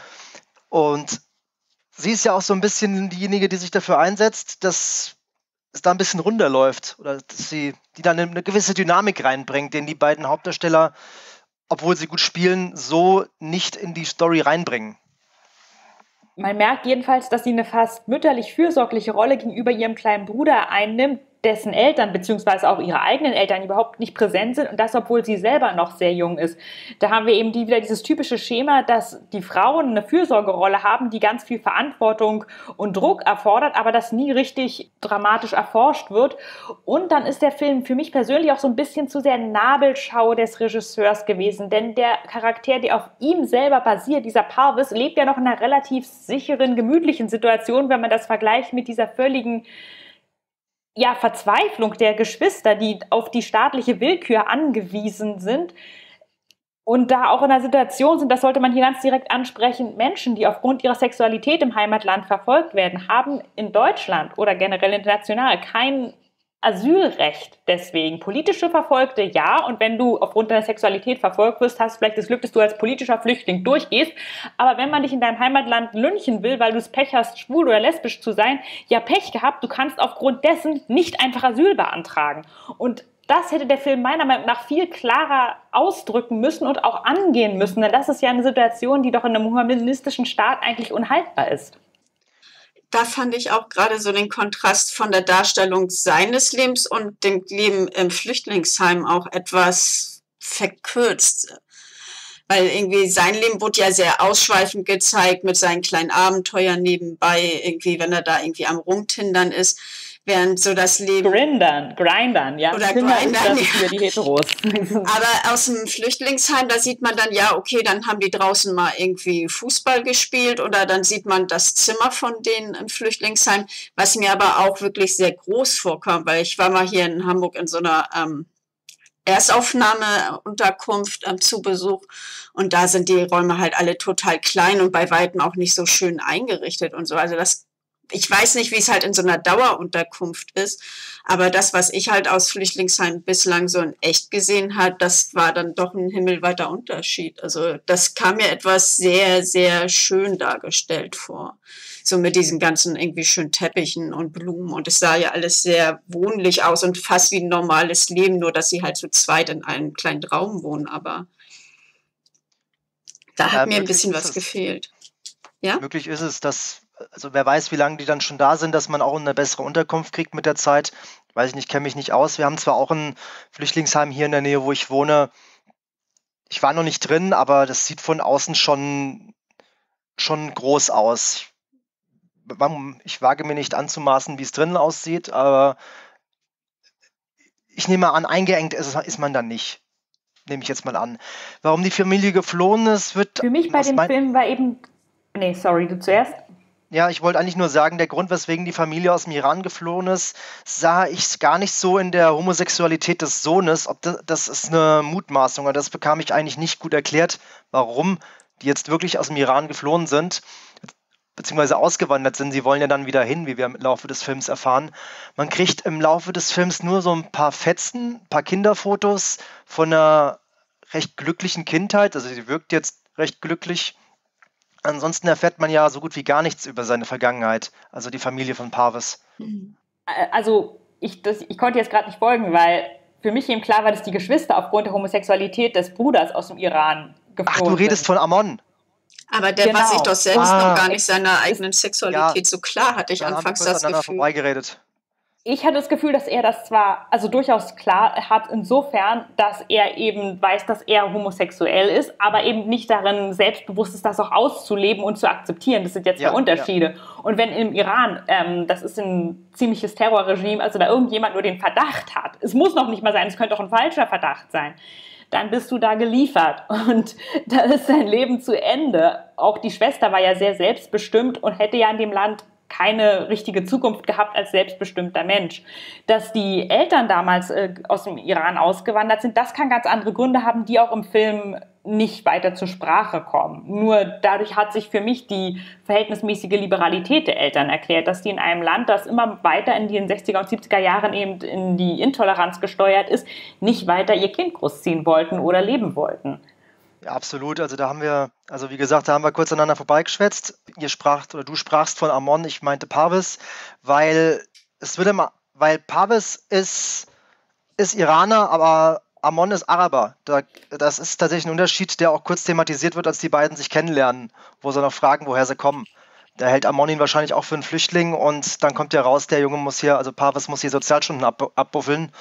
Und sie ist ja auch so ein bisschen diejenige, die sich dafür einsetzt, dass es da ein bisschen runterläuft oder dass sie, die dann eine gewisse Dynamik reinbringt, den die beiden Hauptdarsteller, obwohl sie gut spielen, so nicht in die Story reinbringen. Man merkt jedenfalls, dass sie eine fast mütterlich-fürsorgliche Rolle gegenüber ihrem kleinen Bruder einnimmt, dessen Eltern bzw. auch ihre eigenen Eltern überhaupt nicht präsent sind und das, obwohl sie selber noch sehr jung ist. Da haben wir eben die, wieder dieses typische Schema, dass die Frauen eine Fürsorgerolle haben, die ganz viel Verantwortung und Druck erfordert, aber das nie richtig dramatisch erforscht wird. Und dann ist der Film für mich persönlich auch so ein bisschen zu sehr Nabelschau des Regisseurs gewesen, denn der Charakter, der auf ihm selber basiert, dieser Parvez, lebt ja noch in einer relativ sicheren, gemütlichen Situation, wenn man das vergleicht mit dieser völligen ja, Verzweiflung der Geschwister, die auf die staatliche Willkür angewiesen sind und da auch in einer Situation sind, das sollte man hier ganz direkt ansprechen, Menschen, die aufgrund ihrer Sexualität im Heimatland verfolgt werden, haben in Deutschland oder generell international kein Asylrecht deswegen. Politische Verfolgte, ja, und wenn du aufgrund deiner Sexualität verfolgt wirst, hast du vielleicht das Glück, dass du als politischer Flüchtling durchgehst, aber wenn man dich in deinem Heimatland lynchen will, weil du es Pech hast, schwul oder lesbisch zu sein, ja, Pech gehabt, du kannst aufgrund dessen nicht einfach Asyl beantragen. Und das hätte der Film meiner Meinung nach viel klarer ausdrücken müssen und auch angehen müssen, denn das ist ja eine Situation, die doch in einem humanistischen Staat eigentlich unhaltbar ist. Da fand ich auch gerade so den Kontrast von der Darstellung seines Lebens und dem Leben im Flüchtlingsheim auch etwas verkürzt. Weil irgendwie sein Leben wurde ja sehr ausschweifend gezeigt mit seinen kleinen Abenteuern nebenbei, irgendwie, wenn er da irgendwie am Rumtindern ist. Während so das Leben... Grindern, grindern, ja. Oder grindern, das ist für die Heteros. Aber aus dem Flüchtlingsheim, da sieht man dann, ja, okay, dann haben die draußen mal irgendwie Fußball gespielt oder dann sieht man das Zimmer von denen im Flüchtlingsheim, was mir aber auch wirklich sehr groß vorkam, weil ich war mal hier in Hamburg in so einer ähm, Erstaufnahmeunterkunft ähm, zu Besuch und da sind die Räume halt alle total klein und bei Weitem auch nicht so schön eingerichtet und so. Also das Ich weiß nicht, wie es halt in so einer Dauerunterkunft ist, aber das, was ich halt aus Flüchtlingsheim bislang so in echt gesehen habe, das war dann doch ein himmelweiter Unterschied. Also das kam mir etwas sehr, sehr schön dargestellt vor. So mit diesen ganzen irgendwie schönen Teppichen und Blumen und es sah ja alles sehr wohnlich aus und fast wie ein normales Leben, nur dass sie halt zu zweit in einem kleinen Raum wohnen, aber da hat ja, mir ein bisschen was es, gefehlt. Ja? Möglich ist es, dass Also wer weiß, wie lange die dann schon da sind, dass man auch eine bessere Unterkunft kriegt mit der Zeit. Weiß ich nicht, kenne mich nicht aus. Wir haben zwar auch ein Flüchtlingsheim hier in der Nähe, wo ich wohne. Ich war noch nicht drin, aber das sieht von außen schon, schon groß aus. Ich wage mir nicht anzumaßen, wie es drinnen aussieht, aber ich nehme an, eingeengt ist, ist man dann nicht. nehme ich jetzt mal an. Warum die Familie geflohen ist, wird... Für mich bei dem Film war eben... Nee, sorry, du zuerst. Ja, ich wollte eigentlich nur sagen, der Grund, weswegen die Familie aus dem Iran geflohen ist, sah ich gar nicht so in der Homosexualität des Sohnes. Ob das, das ist eine Mutmaßung, aber das bekam ich eigentlich nicht gut erklärt, warum die jetzt wirklich aus dem Iran geflohen sind, beziehungsweise ausgewandert sind. Sie wollen ja dann wieder hin, wie wir im Laufe des Films erfahren. Man kriegt im Laufe des Films nur so ein paar Fetzen, ein paar Kinderfotos von einer recht glücklichen Kindheit. Also sie wirkt jetzt recht glücklich. Ansonsten erfährt man ja so gut wie gar nichts über seine Vergangenheit, also die Familie von Parvez. Also ich, das, ich konnte jetzt gerade nicht folgen, weil für mich eben klar war, dass die Geschwister aufgrund der Homosexualität des Bruders aus dem Iran geflohen sind. Ach, du redest von Amon. Aber der Genau. war sich doch selbst Ah. noch gar nicht seiner eigenen Sexualität Ja. so klar, hatte ich Dann haben wir anfangs kurz das aneinander Gefühl. vorbeigeredet. Ich hatte das Gefühl, dass er das zwar also durchaus klar hat, insofern, dass er eben weiß, dass er homosexuell ist, aber eben nicht darin selbstbewusst ist, das auch auszuleben und zu akzeptieren. Das sind jetzt zwei Ja, Unterschiede. Und wenn im Iran, ähm, das ist ein ziemliches Terrorregime, also da irgendjemand nur den Verdacht hat, es muss noch nicht mal sein, es könnte auch ein falscher Verdacht sein, dann bist du da geliefert und da ist sein Leben zu Ende. Auch die Schwester war ja sehr selbstbestimmt und hätte ja in dem Land keine richtige Zukunft gehabt als selbstbestimmter Mensch. Dass die Eltern damals äh, aus dem Iran ausgewandert sind, das kann ganz andere Gründe haben, die auch im Film nicht weiter zur Sprache kommen. Nur dadurch hat sich für mich die verhältnismäßige Liberalität der Eltern erklärt, dass die in einem Land, das immer weiter in den sechziger und siebziger Jahren eben in die Intoleranz gesteuert ist, nicht weiter ihr Kind großziehen wollten oder leben wollten. Ja, absolut. Also da haben wir, also wie gesagt, da haben wir kurz aneinander vorbeigeschwätzt. Ihr spracht oder du sprachst von Amon, ich meinte Parvez, weil es würde mal, weil Parvez ist, ist Iraner, aber Amon ist Araber. Da, das ist tatsächlich ein Unterschied, der auch kurz thematisiert wird, als die beiden sich kennenlernen, wo sie noch fragen, woher sie kommen. Da hält Amon ihn wahrscheinlich auch für einen Flüchtling und dann kommt ja raus, der Junge muss hier, also Parvez muss hier Sozialstunden ab, abbuffeln.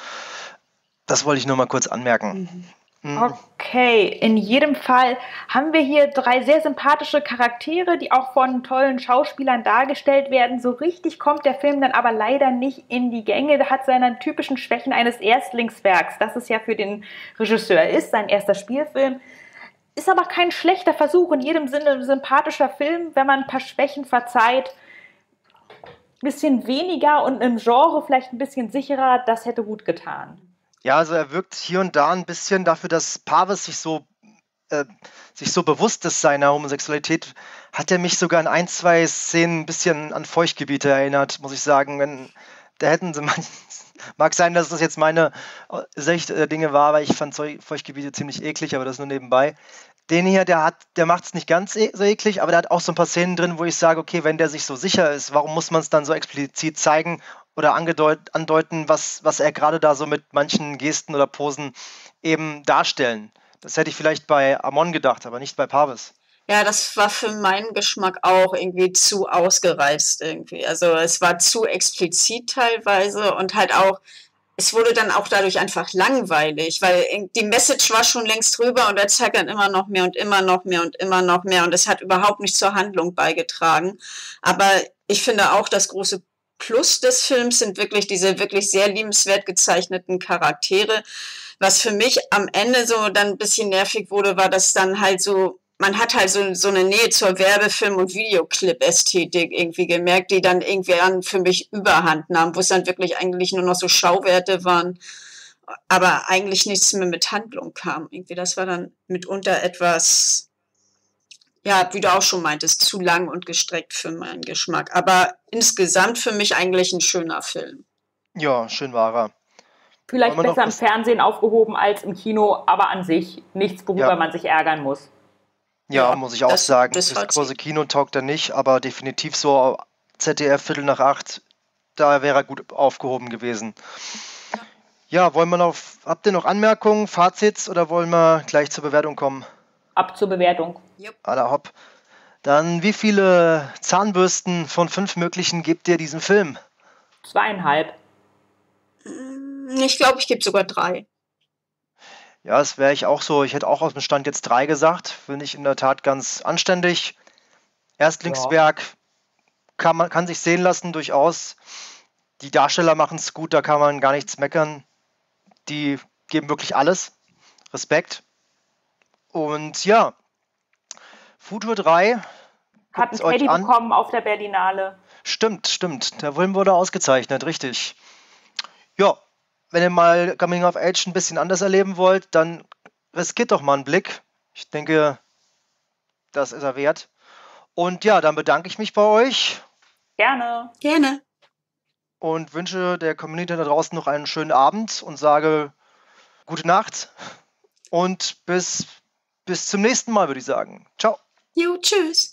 Das wollte ich nur mal kurz anmerken. Mhm. Okay, in jedem Fall haben wir hier drei sehr sympathische Charaktere, die auch von tollen Schauspielern dargestellt werden. So richtig kommt der Film dann aber leider nicht in die Gänge. Der hat seine typischen Schwächen eines Erstlingswerks, das es ja für den Regisseur ist, sein erster Spielfilm. Ist aber kein schlechter Versuch, in jedem Sinne ein sympathischer Film, wenn man ein paar Schwächen verzeiht. Ein bisschen weniger und im Genre vielleicht ein bisschen sicherer, das hätte gut getan. Ja, also er wirkt hier und da ein bisschen dafür, dass Parvez sich so, äh, sich so bewusst ist seiner Homosexualität, hat er mich sogar in ein, zwei Szenen ein bisschen an Feuchtgebiete erinnert, muss ich sagen. Wenn, da hätten sie, man, mag sein, dass das jetzt meine Sicht der Dinge war, weil ich fand Feuchtgebiete ziemlich eklig, aber das nur nebenbei. Den hier, der hat, der macht es nicht ganz e- so eklig, aber der hat auch so ein paar Szenen drin, wo ich sage, okay, wenn der sich so sicher ist, warum muss man es dann so explizit zeigen oder angedeut- andeuten, was, was er gerade da so mit manchen Gesten oder Posen eben darstellen. Das hätte ich vielleicht bei Amon gedacht, aber nicht bei Parvez. Ja, das war für meinen Geschmack auch irgendwie zu ausgereizt irgendwie. Also es war zu explizit teilweise und halt auch, es wurde dann auch dadurch einfach langweilig, weil die Message war schon längst drüber und er zeigt dann immer noch mehr und immer noch mehr und immer noch mehr und es hat überhaupt nicht zur Handlung beigetragen. Aber ich finde auch, das große Plus des Films sind wirklich diese wirklich sehr liebenswert gezeichneten Charaktere. Was für mich am Ende so dann ein bisschen nervig wurde, war, dass dann halt so, man hat halt so, so eine Nähe zur Werbefilm- und Videoclip-Ästhetik irgendwie gemerkt, die dann irgendwie dann für mich Überhand nahm, wo es dann wirklich eigentlich nur noch so Schauwerte waren, aber eigentlich nichts mehr mit Handlung kam. Irgendwie, das war dann mitunter etwas, ja, wie du auch schon meintest, zu lang und gestreckt für meinen Geschmack. Aber insgesamt für mich eigentlich ein schöner Film. Ja, schön war er. Vielleicht Wollen wir noch besser im was- Fernsehen aufgehoben als im Kino, aber an sich nichts, worüber Ja. man sich ärgern muss. Ja, Ja, muss ich auch das- sagen. das Das, Fazit. große Kino taugt er nicht, aber definitiv so Z D F Viertel nach acht, da wäre er gut aufgehoben gewesen. Ja, wollen wir noch, habt ihr noch Anmerkungen, Fazits oder wollen wir gleich zur Bewertung kommen? Ab zur Bewertung. Aller hopp. Dann, wie viele Zahnbürsten von fünf möglichen gebt ihr diesem Film? Zweieinhalb. Ich glaube, ich gebe sogar drei. Ja, das wäre ich auch so. Ich hätte auch aus dem Stand jetzt drei gesagt. Finde ich in der Tat ganz anständig. Erstlingswerk kann, man, kann sich sehen lassen, durchaus. Die Darsteller machen es gut, da kann man gar nichts meckern. Die geben wirklich alles. Respekt. Und ja, Futur drei. Hat guckt's einen Teddy euch an. bekommen auf der Berlinale. Stimmt, stimmt. Der Film wurde ausgezeichnet, richtig. Ja, wenn ihr mal Coming of Age ein bisschen anders erleben wollt, dann riskiert doch mal einen Blick. Ich denke, das ist er wert. Und ja, dann bedanke ich mich bei euch Gerne. Gerne. und wünsche der Community da draußen noch einen schönen Abend und sage gute Nacht und bis, bis zum nächsten Mal, würde ich sagen. Ciao. Jo, tschüss.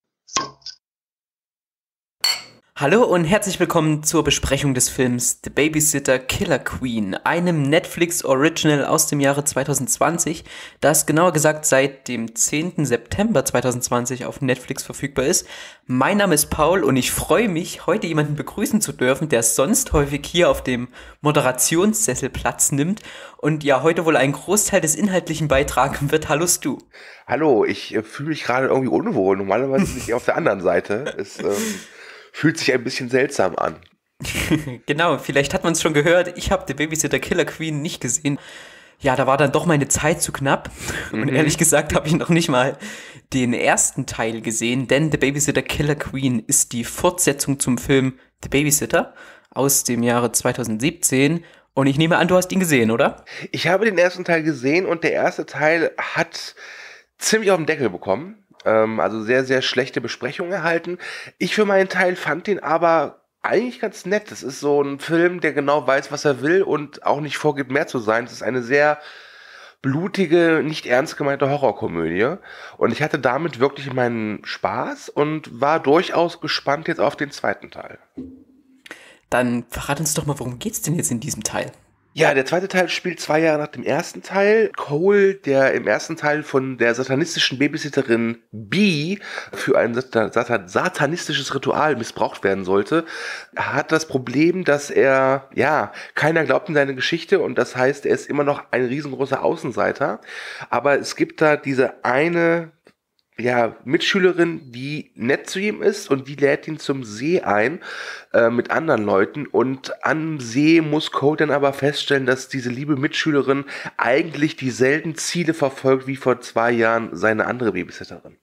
Hallo und herzlich willkommen zur Besprechung des Films The Babysitter Killer Queen, einem Netflix-Original aus dem Jahre zwanzig zwanzig, das genauer gesagt seit dem zehnten September zwanzig zwanzig auf Netflix verfügbar ist. Mein Name ist Paul und ich freue mich, heute jemanden begrüßen zu dürfen, der sonst häufig hier auf dem Moderationssessel Platz nimmt und ja heute wohl einen Großteil des Inhaltlichen beitragen wird. Hallo Stu. Hallo, ich äh, fühle mich gerade irgendwie unwohl. Normalerweise bin ich eher auf der anderen Seite. Es ähm, fühlt sich ein bisschen seltsam an. Genau, vielleicht hat man es schon gehört, ich habe The Babysitter Killer Queen nicht gesehen. Ja, da war dann doch meine Zeit zu knapp. Und Mhm. ehrlich gesagt habe ich noch nicht mal den ersten Teil gesehen, denn The Babysitter Killer Queen ist die Fortsetzung zum Film The Babysitter aus dem Jahre zwanzig siebzehn. Und ich nehme an, du hast ihn gesehen, oder? Ich habe den ersten Teil gesehen und der erste Teil hat ziemlich auf den Deckel bekommen. Ähm, also sehr, sehr schlechte Besprechungen erhalten. Ich für meinen Teil fand den aber eigentlich ganz nett. Das ist so ein Film, der genau weiß, was er will und auch nicht vorgibt, mehr zu sein. Es ist eine sehr blutige, nicht ernst gemeinte Horrorkomödie. Und ich hatte damit wirklich meinen Spaß und war durchaus gespannt jetzt auf den zweiten Teil. Dann verrat uns doch mal, worum geht's denn jetzt in diesem Teil? Ja, der zweite Teil spielt zwei Jahre nach dem ersten Teil. Cole, der im ersten Teil von der satanistischen Babysitterin Bee für ein sat- sat- satanistisches Ritual missbraucht werden sollte, hat das Problem, dass er, ja, keiner glaubt in seine Geschichte und das heißt, er ist immer noch ein riesengroßer Außenseiter. Aber es gibt da diese eine ja, Mitschülerin, die nett zu ihm ist und die lädt ihn zum See ein äh, mit anderen Leuten und am See muss Cole dann aber feststellen, dass diese liebe Mitschülerin eigentlich dieselben Ziele verfolgt wie vor zwei Jahren seine andere Babysitterin.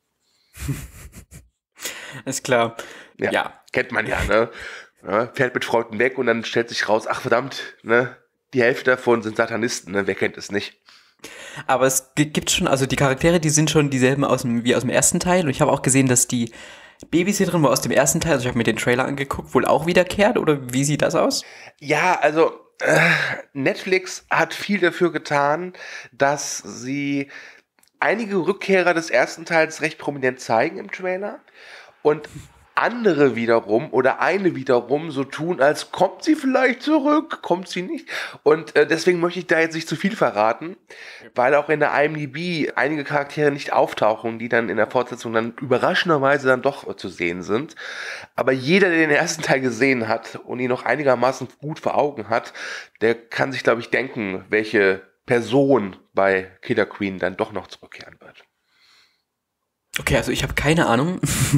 Ist klar. Ja, Ja. kennt man ja, ne? Ja, fährt mit Freunden weg und dann stellt sich raus, ach verdammt, ne? Die Hälfte davon sind Satanisten, ne? Wer kennt es nicht? Aber es gi- gibt schon, also die Charaktere, die sind schon dieselben aus dem, wie aus dem ersten Teil. Und ich habe auch gesehen, dass die Babysitterin wohl aus dem ersten Teil, also ich habe mir den Trailer angeguckt, wohl auch wiederkehrt. Oder wie sieht das aus? Ja, also äh, Netflix hat viel dafür getan, dass sie einige Rückkehrer des ersten Teils recht prominent zeigen im Trailer und andere wiederum oder eine wiederum so tun, als kommt sie vielleicht zurück, kommt sie nicht. Und äh, deswegen möchte ich da jetzt nicht zu viel verraten, weil auch in der I M D B einige Charaktere nicht auftauchen, die dann in der Fortsetzung dann überraschenderweise dann doch äh, zu sehen sind. Aber jeder, der den ersten Teil gesehen hat und ihn noch einigermaßen gut vor Augen hat, der kann sich, glaube ich, denken, welche Person bei Killer Queen dann doch noch zurückkehren wird. Okay, also ich habe keine Ahnung.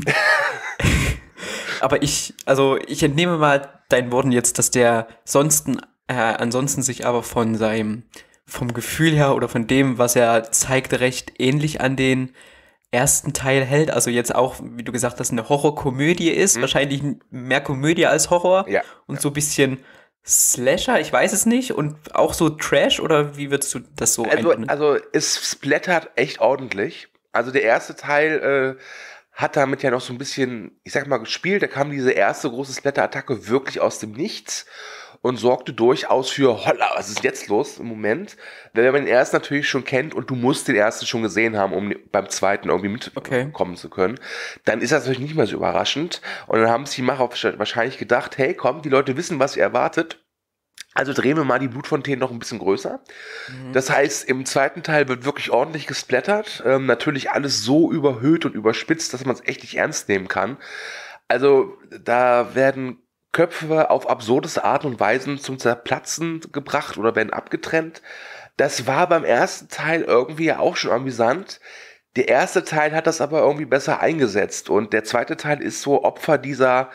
Aber ich, also ich entnehme mal deinen Worten jetzt, dass der sonst, äh, ansonsten sich aber von seinem, vom Gefühl her oder von dem, was er zeigt, recht ähnlich an den ersten Teil hält. Also jetzt auch, wie du gesagt hast, eine Horrorkomödie ist. Mhm. Wahrscheinlich mehr Komödie als Horror. Ja. Und so ein bisschen Slasher, ich weiß es nicht. Und auch so Trash, oder wie würdest du das so Also, einordnen? also es splattert echt ordentlich. Also der erste Teil äh, hat damit ja noch so ein bisschen, ich sag mal, gespielt. Da kam diese erste große Splatter-Attacke wirklich aus dem Nichts und sorgte durchaus für, holla, was ist jetzt los im Moment? Wenn man den ersten natürlich schon kennt und du musst den ersten schon gesehen haben, um beim zweiten irgendwie mitkommen Okay. zu können, dann ist das natürlich nicht mehr so überraschend. Und dann haben sich die Macher wahrscheinlich gedacht, hey, komm, die Leute wissen, was ihr erwartet. Also drehen wir mal die Blutfontänen noch ein bisschen größer. Mhm. Das heißt, im zweiten Teil wird wirklich ordentlich gesplattert. Ähm, natürlich alles so überhöht und überspitzt, dass man es echt nicht ernst nehmen kann. Also da werden Köpfe auf absurdeste Art und Weisen zum Zerplatzen gebracht oder werden abgetrennt. Das war beim ersten Teil irgendwie ja auch schon amüsant. Der erste Teil hat das aber irgendwie besser eingesetzt und der zweite Teil ist so Opfer dieser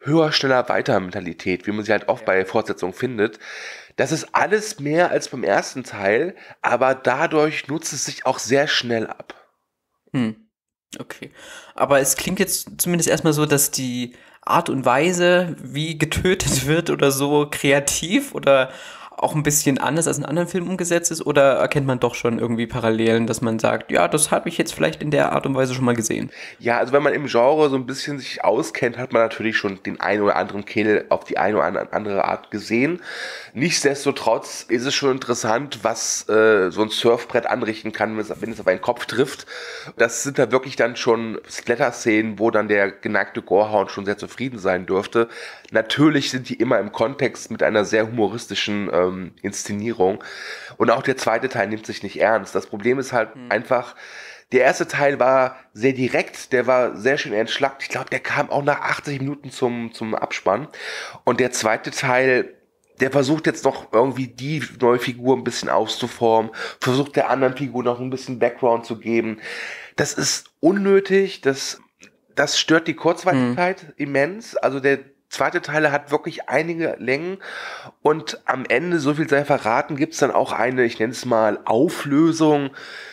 höher, schneller, weiter Mentalität, wie man sie halt oft bei Fortsetzungen findet. Das ist alles mehr als beim ersten Teil, aber dadurch nutzt es sich auch sehr schnell ab. Hm. Okay. Aber es klingt jetzt zumindest erstmal so, dass die Art und Weise, wie getötet wird oder so, kreativ oder auch ein bisschen anders als in anderen Filmen umgesetzt ist, oder erkennt man doch schon irgendwie Parallelen, dass man sagt, ja, das habe ich jetzt vielleicht in der Art und Weise schon mal gesehen? Ja, also wenn man im Genre so ein bisschen sich auskennt, hat man natürlich schon den einen oder anderen Kill auf die eine oder andere Art gesehen. Nichtsdestotrotz ist es schon interessant, was äh, so ein Surfbrett anrichten kann, wenn es auf einen Kopf trifft. Das sind da wirklich dann schon Splatter-Szenen, wo dann der geneigte Gorehound schon sehr zufrieden sein dürfte. Natürlich sind die immer im Kontext mit einer sehr humoristischen ähm, Inszenierung. Und auch der zweite Teil nimmt sich nicht ernst. Das Problem ist halt mhm. einfach, der erste Teil war sehr direkt, der war sehr schön entschlackt. Ich glaube, der kam auch nach achtzig Minuten zum, zum Abspann. Und der zweite Teil, der versucht jetzt noch irgendwie die neue Figur ein bisschen auszuformen, versucht der anderen Figur noch ein bisschen Background zu geben. Das ist unnötig, das, das stört die Kurzweiligkeit mhm. immens. Also der zweite Teil hat wirklich einige Längen und am Ende, so viel sei verraten, gibt es dann auch eine, ich nenne es mal, Auflösung.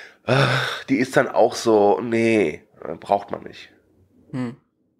Die ist dann auch so, nee, braucht man nicht. Hm.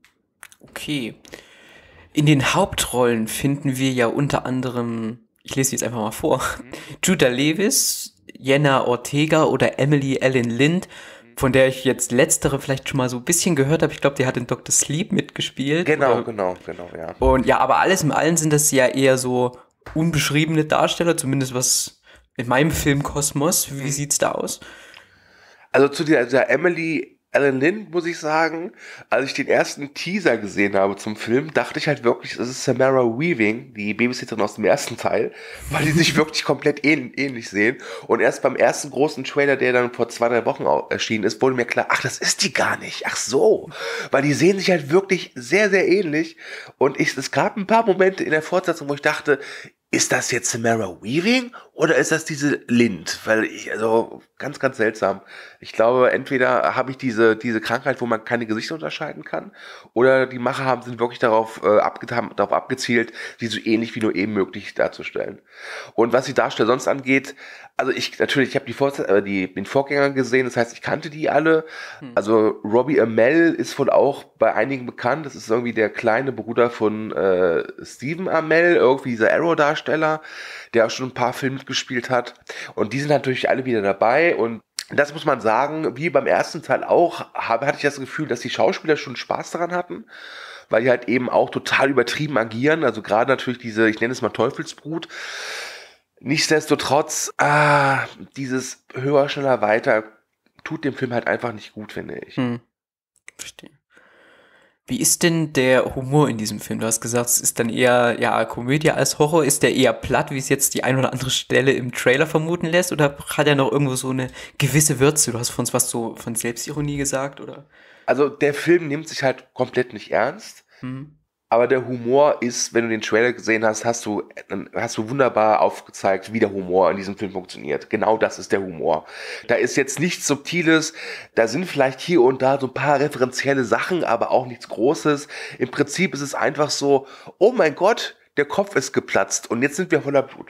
Okay. In den Hauptrollen finden wir ja unter anderem, ich lese jetzt einfach mal vor, mhm. Judah Lewis, Jenna Ortega oder Emily Ellen Lind, von der ich jetzt letztere vielleicht schon mal so ein bisschen gehört habe. Ich glaube, die hat in Doktor Sleep mitgespielt. Genau, oder? genau, genau, ja. Und ja, aber alles im Allen sind das ja eher so unbeschriebene Darsteller, zumindest was in meinem Filmkosmos. Wie mhm. sieht's da aus? Also zu der, der Emily Ellen Lind muss ich sagen, als ich den ersten Teaser gesehen habe zum Film, dachte ich halt wirklich, es ist Samara Weaving, die Babysitterin aus dem ersten Teil, weil die sich wirklich komplett ähn- ähnlich sehen. Und erst beim ersten großen Trailer, der dann vor zwei, drei Wochen erschienen ist, wurde mir klar, ach, das ist die gar nicht. Ach so. Weil die sehen sich halt wirklich sehr, sehr ähnlich. Und ich, es gab ein paar Momente in der Fortsetzung, wo ich dachte, ist das jetzt Samara Weaving oder ist das diese Lind? Weil ich, also ganz, ganz seltsam. Ich glaube, entweder habe ich diese, diese Krankheit, wo man keine Gesichter unterscheiden kann, oder die Macher haben sind wirklich darauf, äh, abge- haben darauf abgezielt, sie so ähnlich wie nur eben möglich darzustellen. Und was die Darsteller sonst angeht, also ich natürlich, ich habe die, Vorze- äh, die den Vorgänger gesehen, das heißt, ich kannte die alle. Hm. Also Robbie Amell ist wohl auch bei einigen bekannt. Das ist irgendwie der kleine Bruder von äh, Stephen Amell, irgendwie dieser Arrow-Darsteller, der auch schon ein paar Filme mitgespielt hat. Und die sind natürlich alle wieder dabei. Und das muss man sagen, wie beim ersten Teil auch, habe, hatte ich das Gefühl, dass die Schauspieler schon Spaß daran hatten, weil die halt eben auch total übertrieben agieren. Also gerade natürlich diese, ich nenne es mal Teufelsbrut. Nichtsdestotrotz, ah, dieses höher, schneller, weiter tut dem Film halt einfach nicht gut, finde ich. Hm. Verstehe. Wie ist denn der Humor in diesem Film? Du hast gesagt, es ist dann eher ja Komödie als Horror. Ist der eher platt, wie es jetzt die ein oder andere Stelle im Trailer vermuten lässt? Oder hat er noch irgendwo so eine gewisse Würze? Du hast von uns was so von Selbstironie gesagt, oder? Also der Film nimmt sich halt komplett nicht ernst. Hm. Aber der Humor ist, wenn du den Trailer gesehen hast, hast du, hast du wunderbar aufgezeigt, wie der Humor in diesem Film funktioniert. Genau das ist der Humor. Da ist jetzt nichts Subtiles, da sind vielleicht hier und da so ein paar referenzielle Sachen, aber auch nichts Großes. Im Prinzip ist es einfach so, oh mein Gott, der Kopf ist geplatzt und jetzt sind wir voller Blut.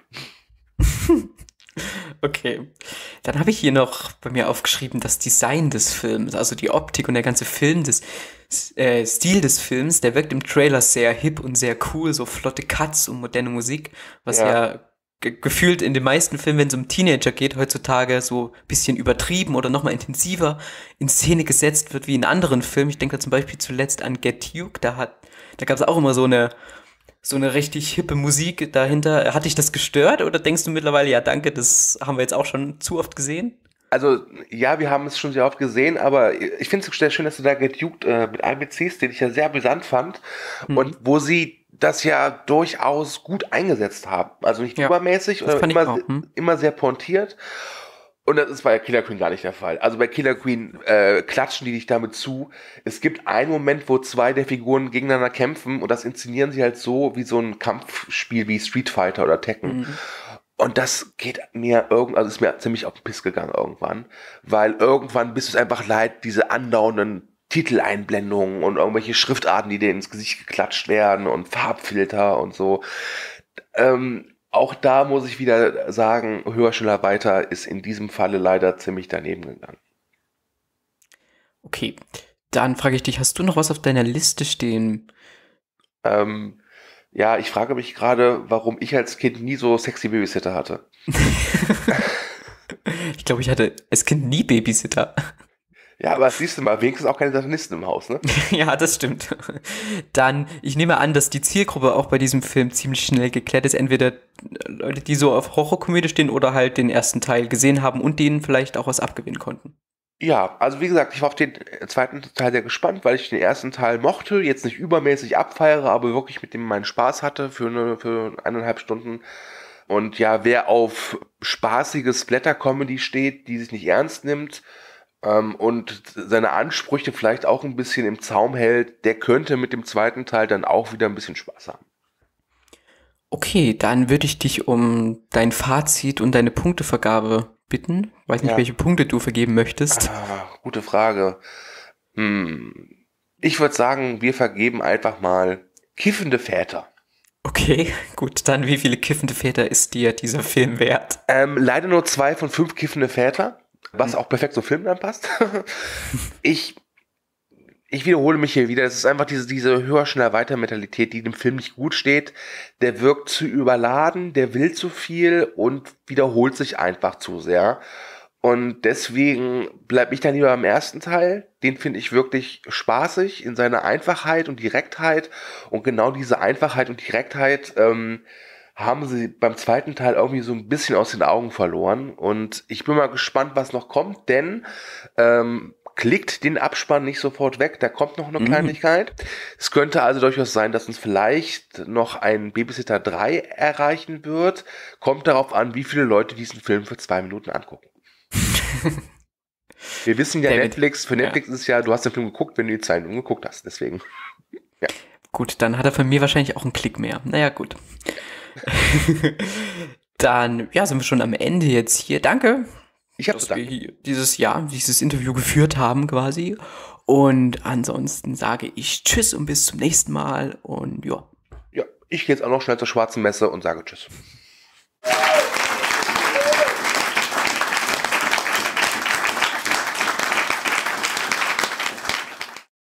Okay, dann habe ich hier noch bei mir aufgeschrieben, das Design des Films, also die Optik und der ganze Film, des äh, Stil des Films, der wirkt im Trailer sehr hip und sehr cool, so flotte Cuts und moderne Musik, was ja, ja ge- gefühlt in den meisten Filmen, wenn es um Teenager geht, heutzutage so ein bisschen übertrieben oder nochmal intensiver in Szene gesetzt wird wie in anderen Filmen. Ich denke da zum Beispiel zuletzt an Get Duke, da hat, da gab es auch immer so eine so eine richtig hippe Musik dahinter. Hat dich das gestört oder denkst du mittlerweile, ja danke, das haben wir jetzt auch schon zu oft gesehen? Also, ja, wir haben es schon sehr oft gesehen, aber ich finde es sehr schön, dass du da Get Duked äh, mit einbeziehst, den ich ja sehr amüsant fand mhm. und wo sie das ja durchaus gut eingesetzt haben. Also nicht ja, übermäßig oder immer, hm. immer sehr pointiert. Und das ist bei Killer Queen gar nicht der Fall. Also bei Killer Queen äh, klatschen die dich damit zu. Es gibt einen Moment, wo zwei der Figuren gegeneinander kämpfen und das inszenieren sie halt so wie so ein Kampfspiel wie Street Fighter oder Tekken. Mhm. Und das geht mir irgend, also ist mir ziemlich auf den Piss gegangen irgendwann, weil irgendwann bist du es einfach leid, diese andauernden Titeleinblendungen und irgendwelche Schriftarten, die dir ins Gesicht geklatscht werden und Farbfilter und so. Ähm, auch da muss ich wieder sagen, höher, schneller, weiter ist in diesem Falle leider ziemlich daneben gegangen. Okay, dann frage ich dich, hast du noch was auf deiner Liste stehen? Ähm, ja, ich frage mich gerade, warum ich als Kind nie so sexy Babysitter hatte. Ich glaube, ich hatte als Kind nie Babysitter. Ja, aber siehst du mal, wenigstens auch keine Satanisten im Haus, ne? Ja, das stimmt. Dann, ich nehme an, dass die Zielgruppe auch bei diesem Film ziemlich schnell geklärt ist. Entweder Leute, die so auf Horrorkomödie stehen oder halt den ersten Teil gesehen haben und denen vielleicht auch was abgewinnen konnten. Ja, also wie gesagt, ich war auf den zweiten Teil sehr gespannt, weil ich den ersten Teil mochte, jetzt nicht übermäßig abfeiere, aber wirklich mit dem meinen Spaß hatte für, eine, für eineinhalb Stunden. Und ja, wer auf spaßige Splatter-Comedy steht, die sich nicht ernst nimmt, ähm, und seine Ansprüche vielleicht auch ein bisschen im Zaum hält, der könnte mit dem zweiten Teil dann auch wieder ein bisschen Spaß haben. Okay, dann würde ich dich um dein Fazit und deine Punktevergabe bitten. Weiß nicht, Ja. welche Punkte du vergeben möchtest. Ah, gute Frage. Hm. Ich würde sagen, wir vergeben einfach mal kiffende Väter. Okay, gut, dann wie viele kiffende Väter ist dir dieser Film wert? Ähm, leider nur zwei von fünf kiffende Väter, was auch perfekt zum Film dann passt. ich, ich wiederhole mich hier wieder. Es ist einfach diese, diese höher, schneller, weiter Mentalität, die dem Film nicht gut steht. Der wirkt zu überladen, der will zu viel und wiederholt sich einfach zu sehr. Und deswegen bleibe ich dann lieber am ersten Teil. Den finde ich wirklich spaßig in seiner Einfachheit und Direktheit. Und genau diese Einfachheit und Direktheit ähm, haben sie beim zweiten Teil irgendwie so ein bisschen aus den Augen verloren. Und ich bin mal gespannt, was noch kommt, denn ähm, klickt den Abspann nicht sofort weg, da kommt noch eine Mhm. Kleinigkeit. Es könnte also durchaus sein, dass uns vielleicht noch ein Babysitter drei erreichen wird. Kommt darauf an, wie viele Leute diesen Film für zwei Minuten angucken. Wir wissen ja, David. Netflix, für Netflix ist ja, du hast den Film geguckt, wenn du die zwei Minuten geguckt hast, deswegen. Gut, dann hat er von mir wahrscheinlich auch einen Klick mehr. Naja, gut. Dann, ja, sind wir schon am Ende jetzt hier. Danke, Ich habe dass zu wir danken. hier dieses Jahr, dieses Interview geführt haben quasi. Und ansonsten sage ich Tschüss und bis zum nächsten Mal. Und ja. Ja, ich gehe jetzt auch noch schnell zur Schwarzen Messe und sage Tschüss.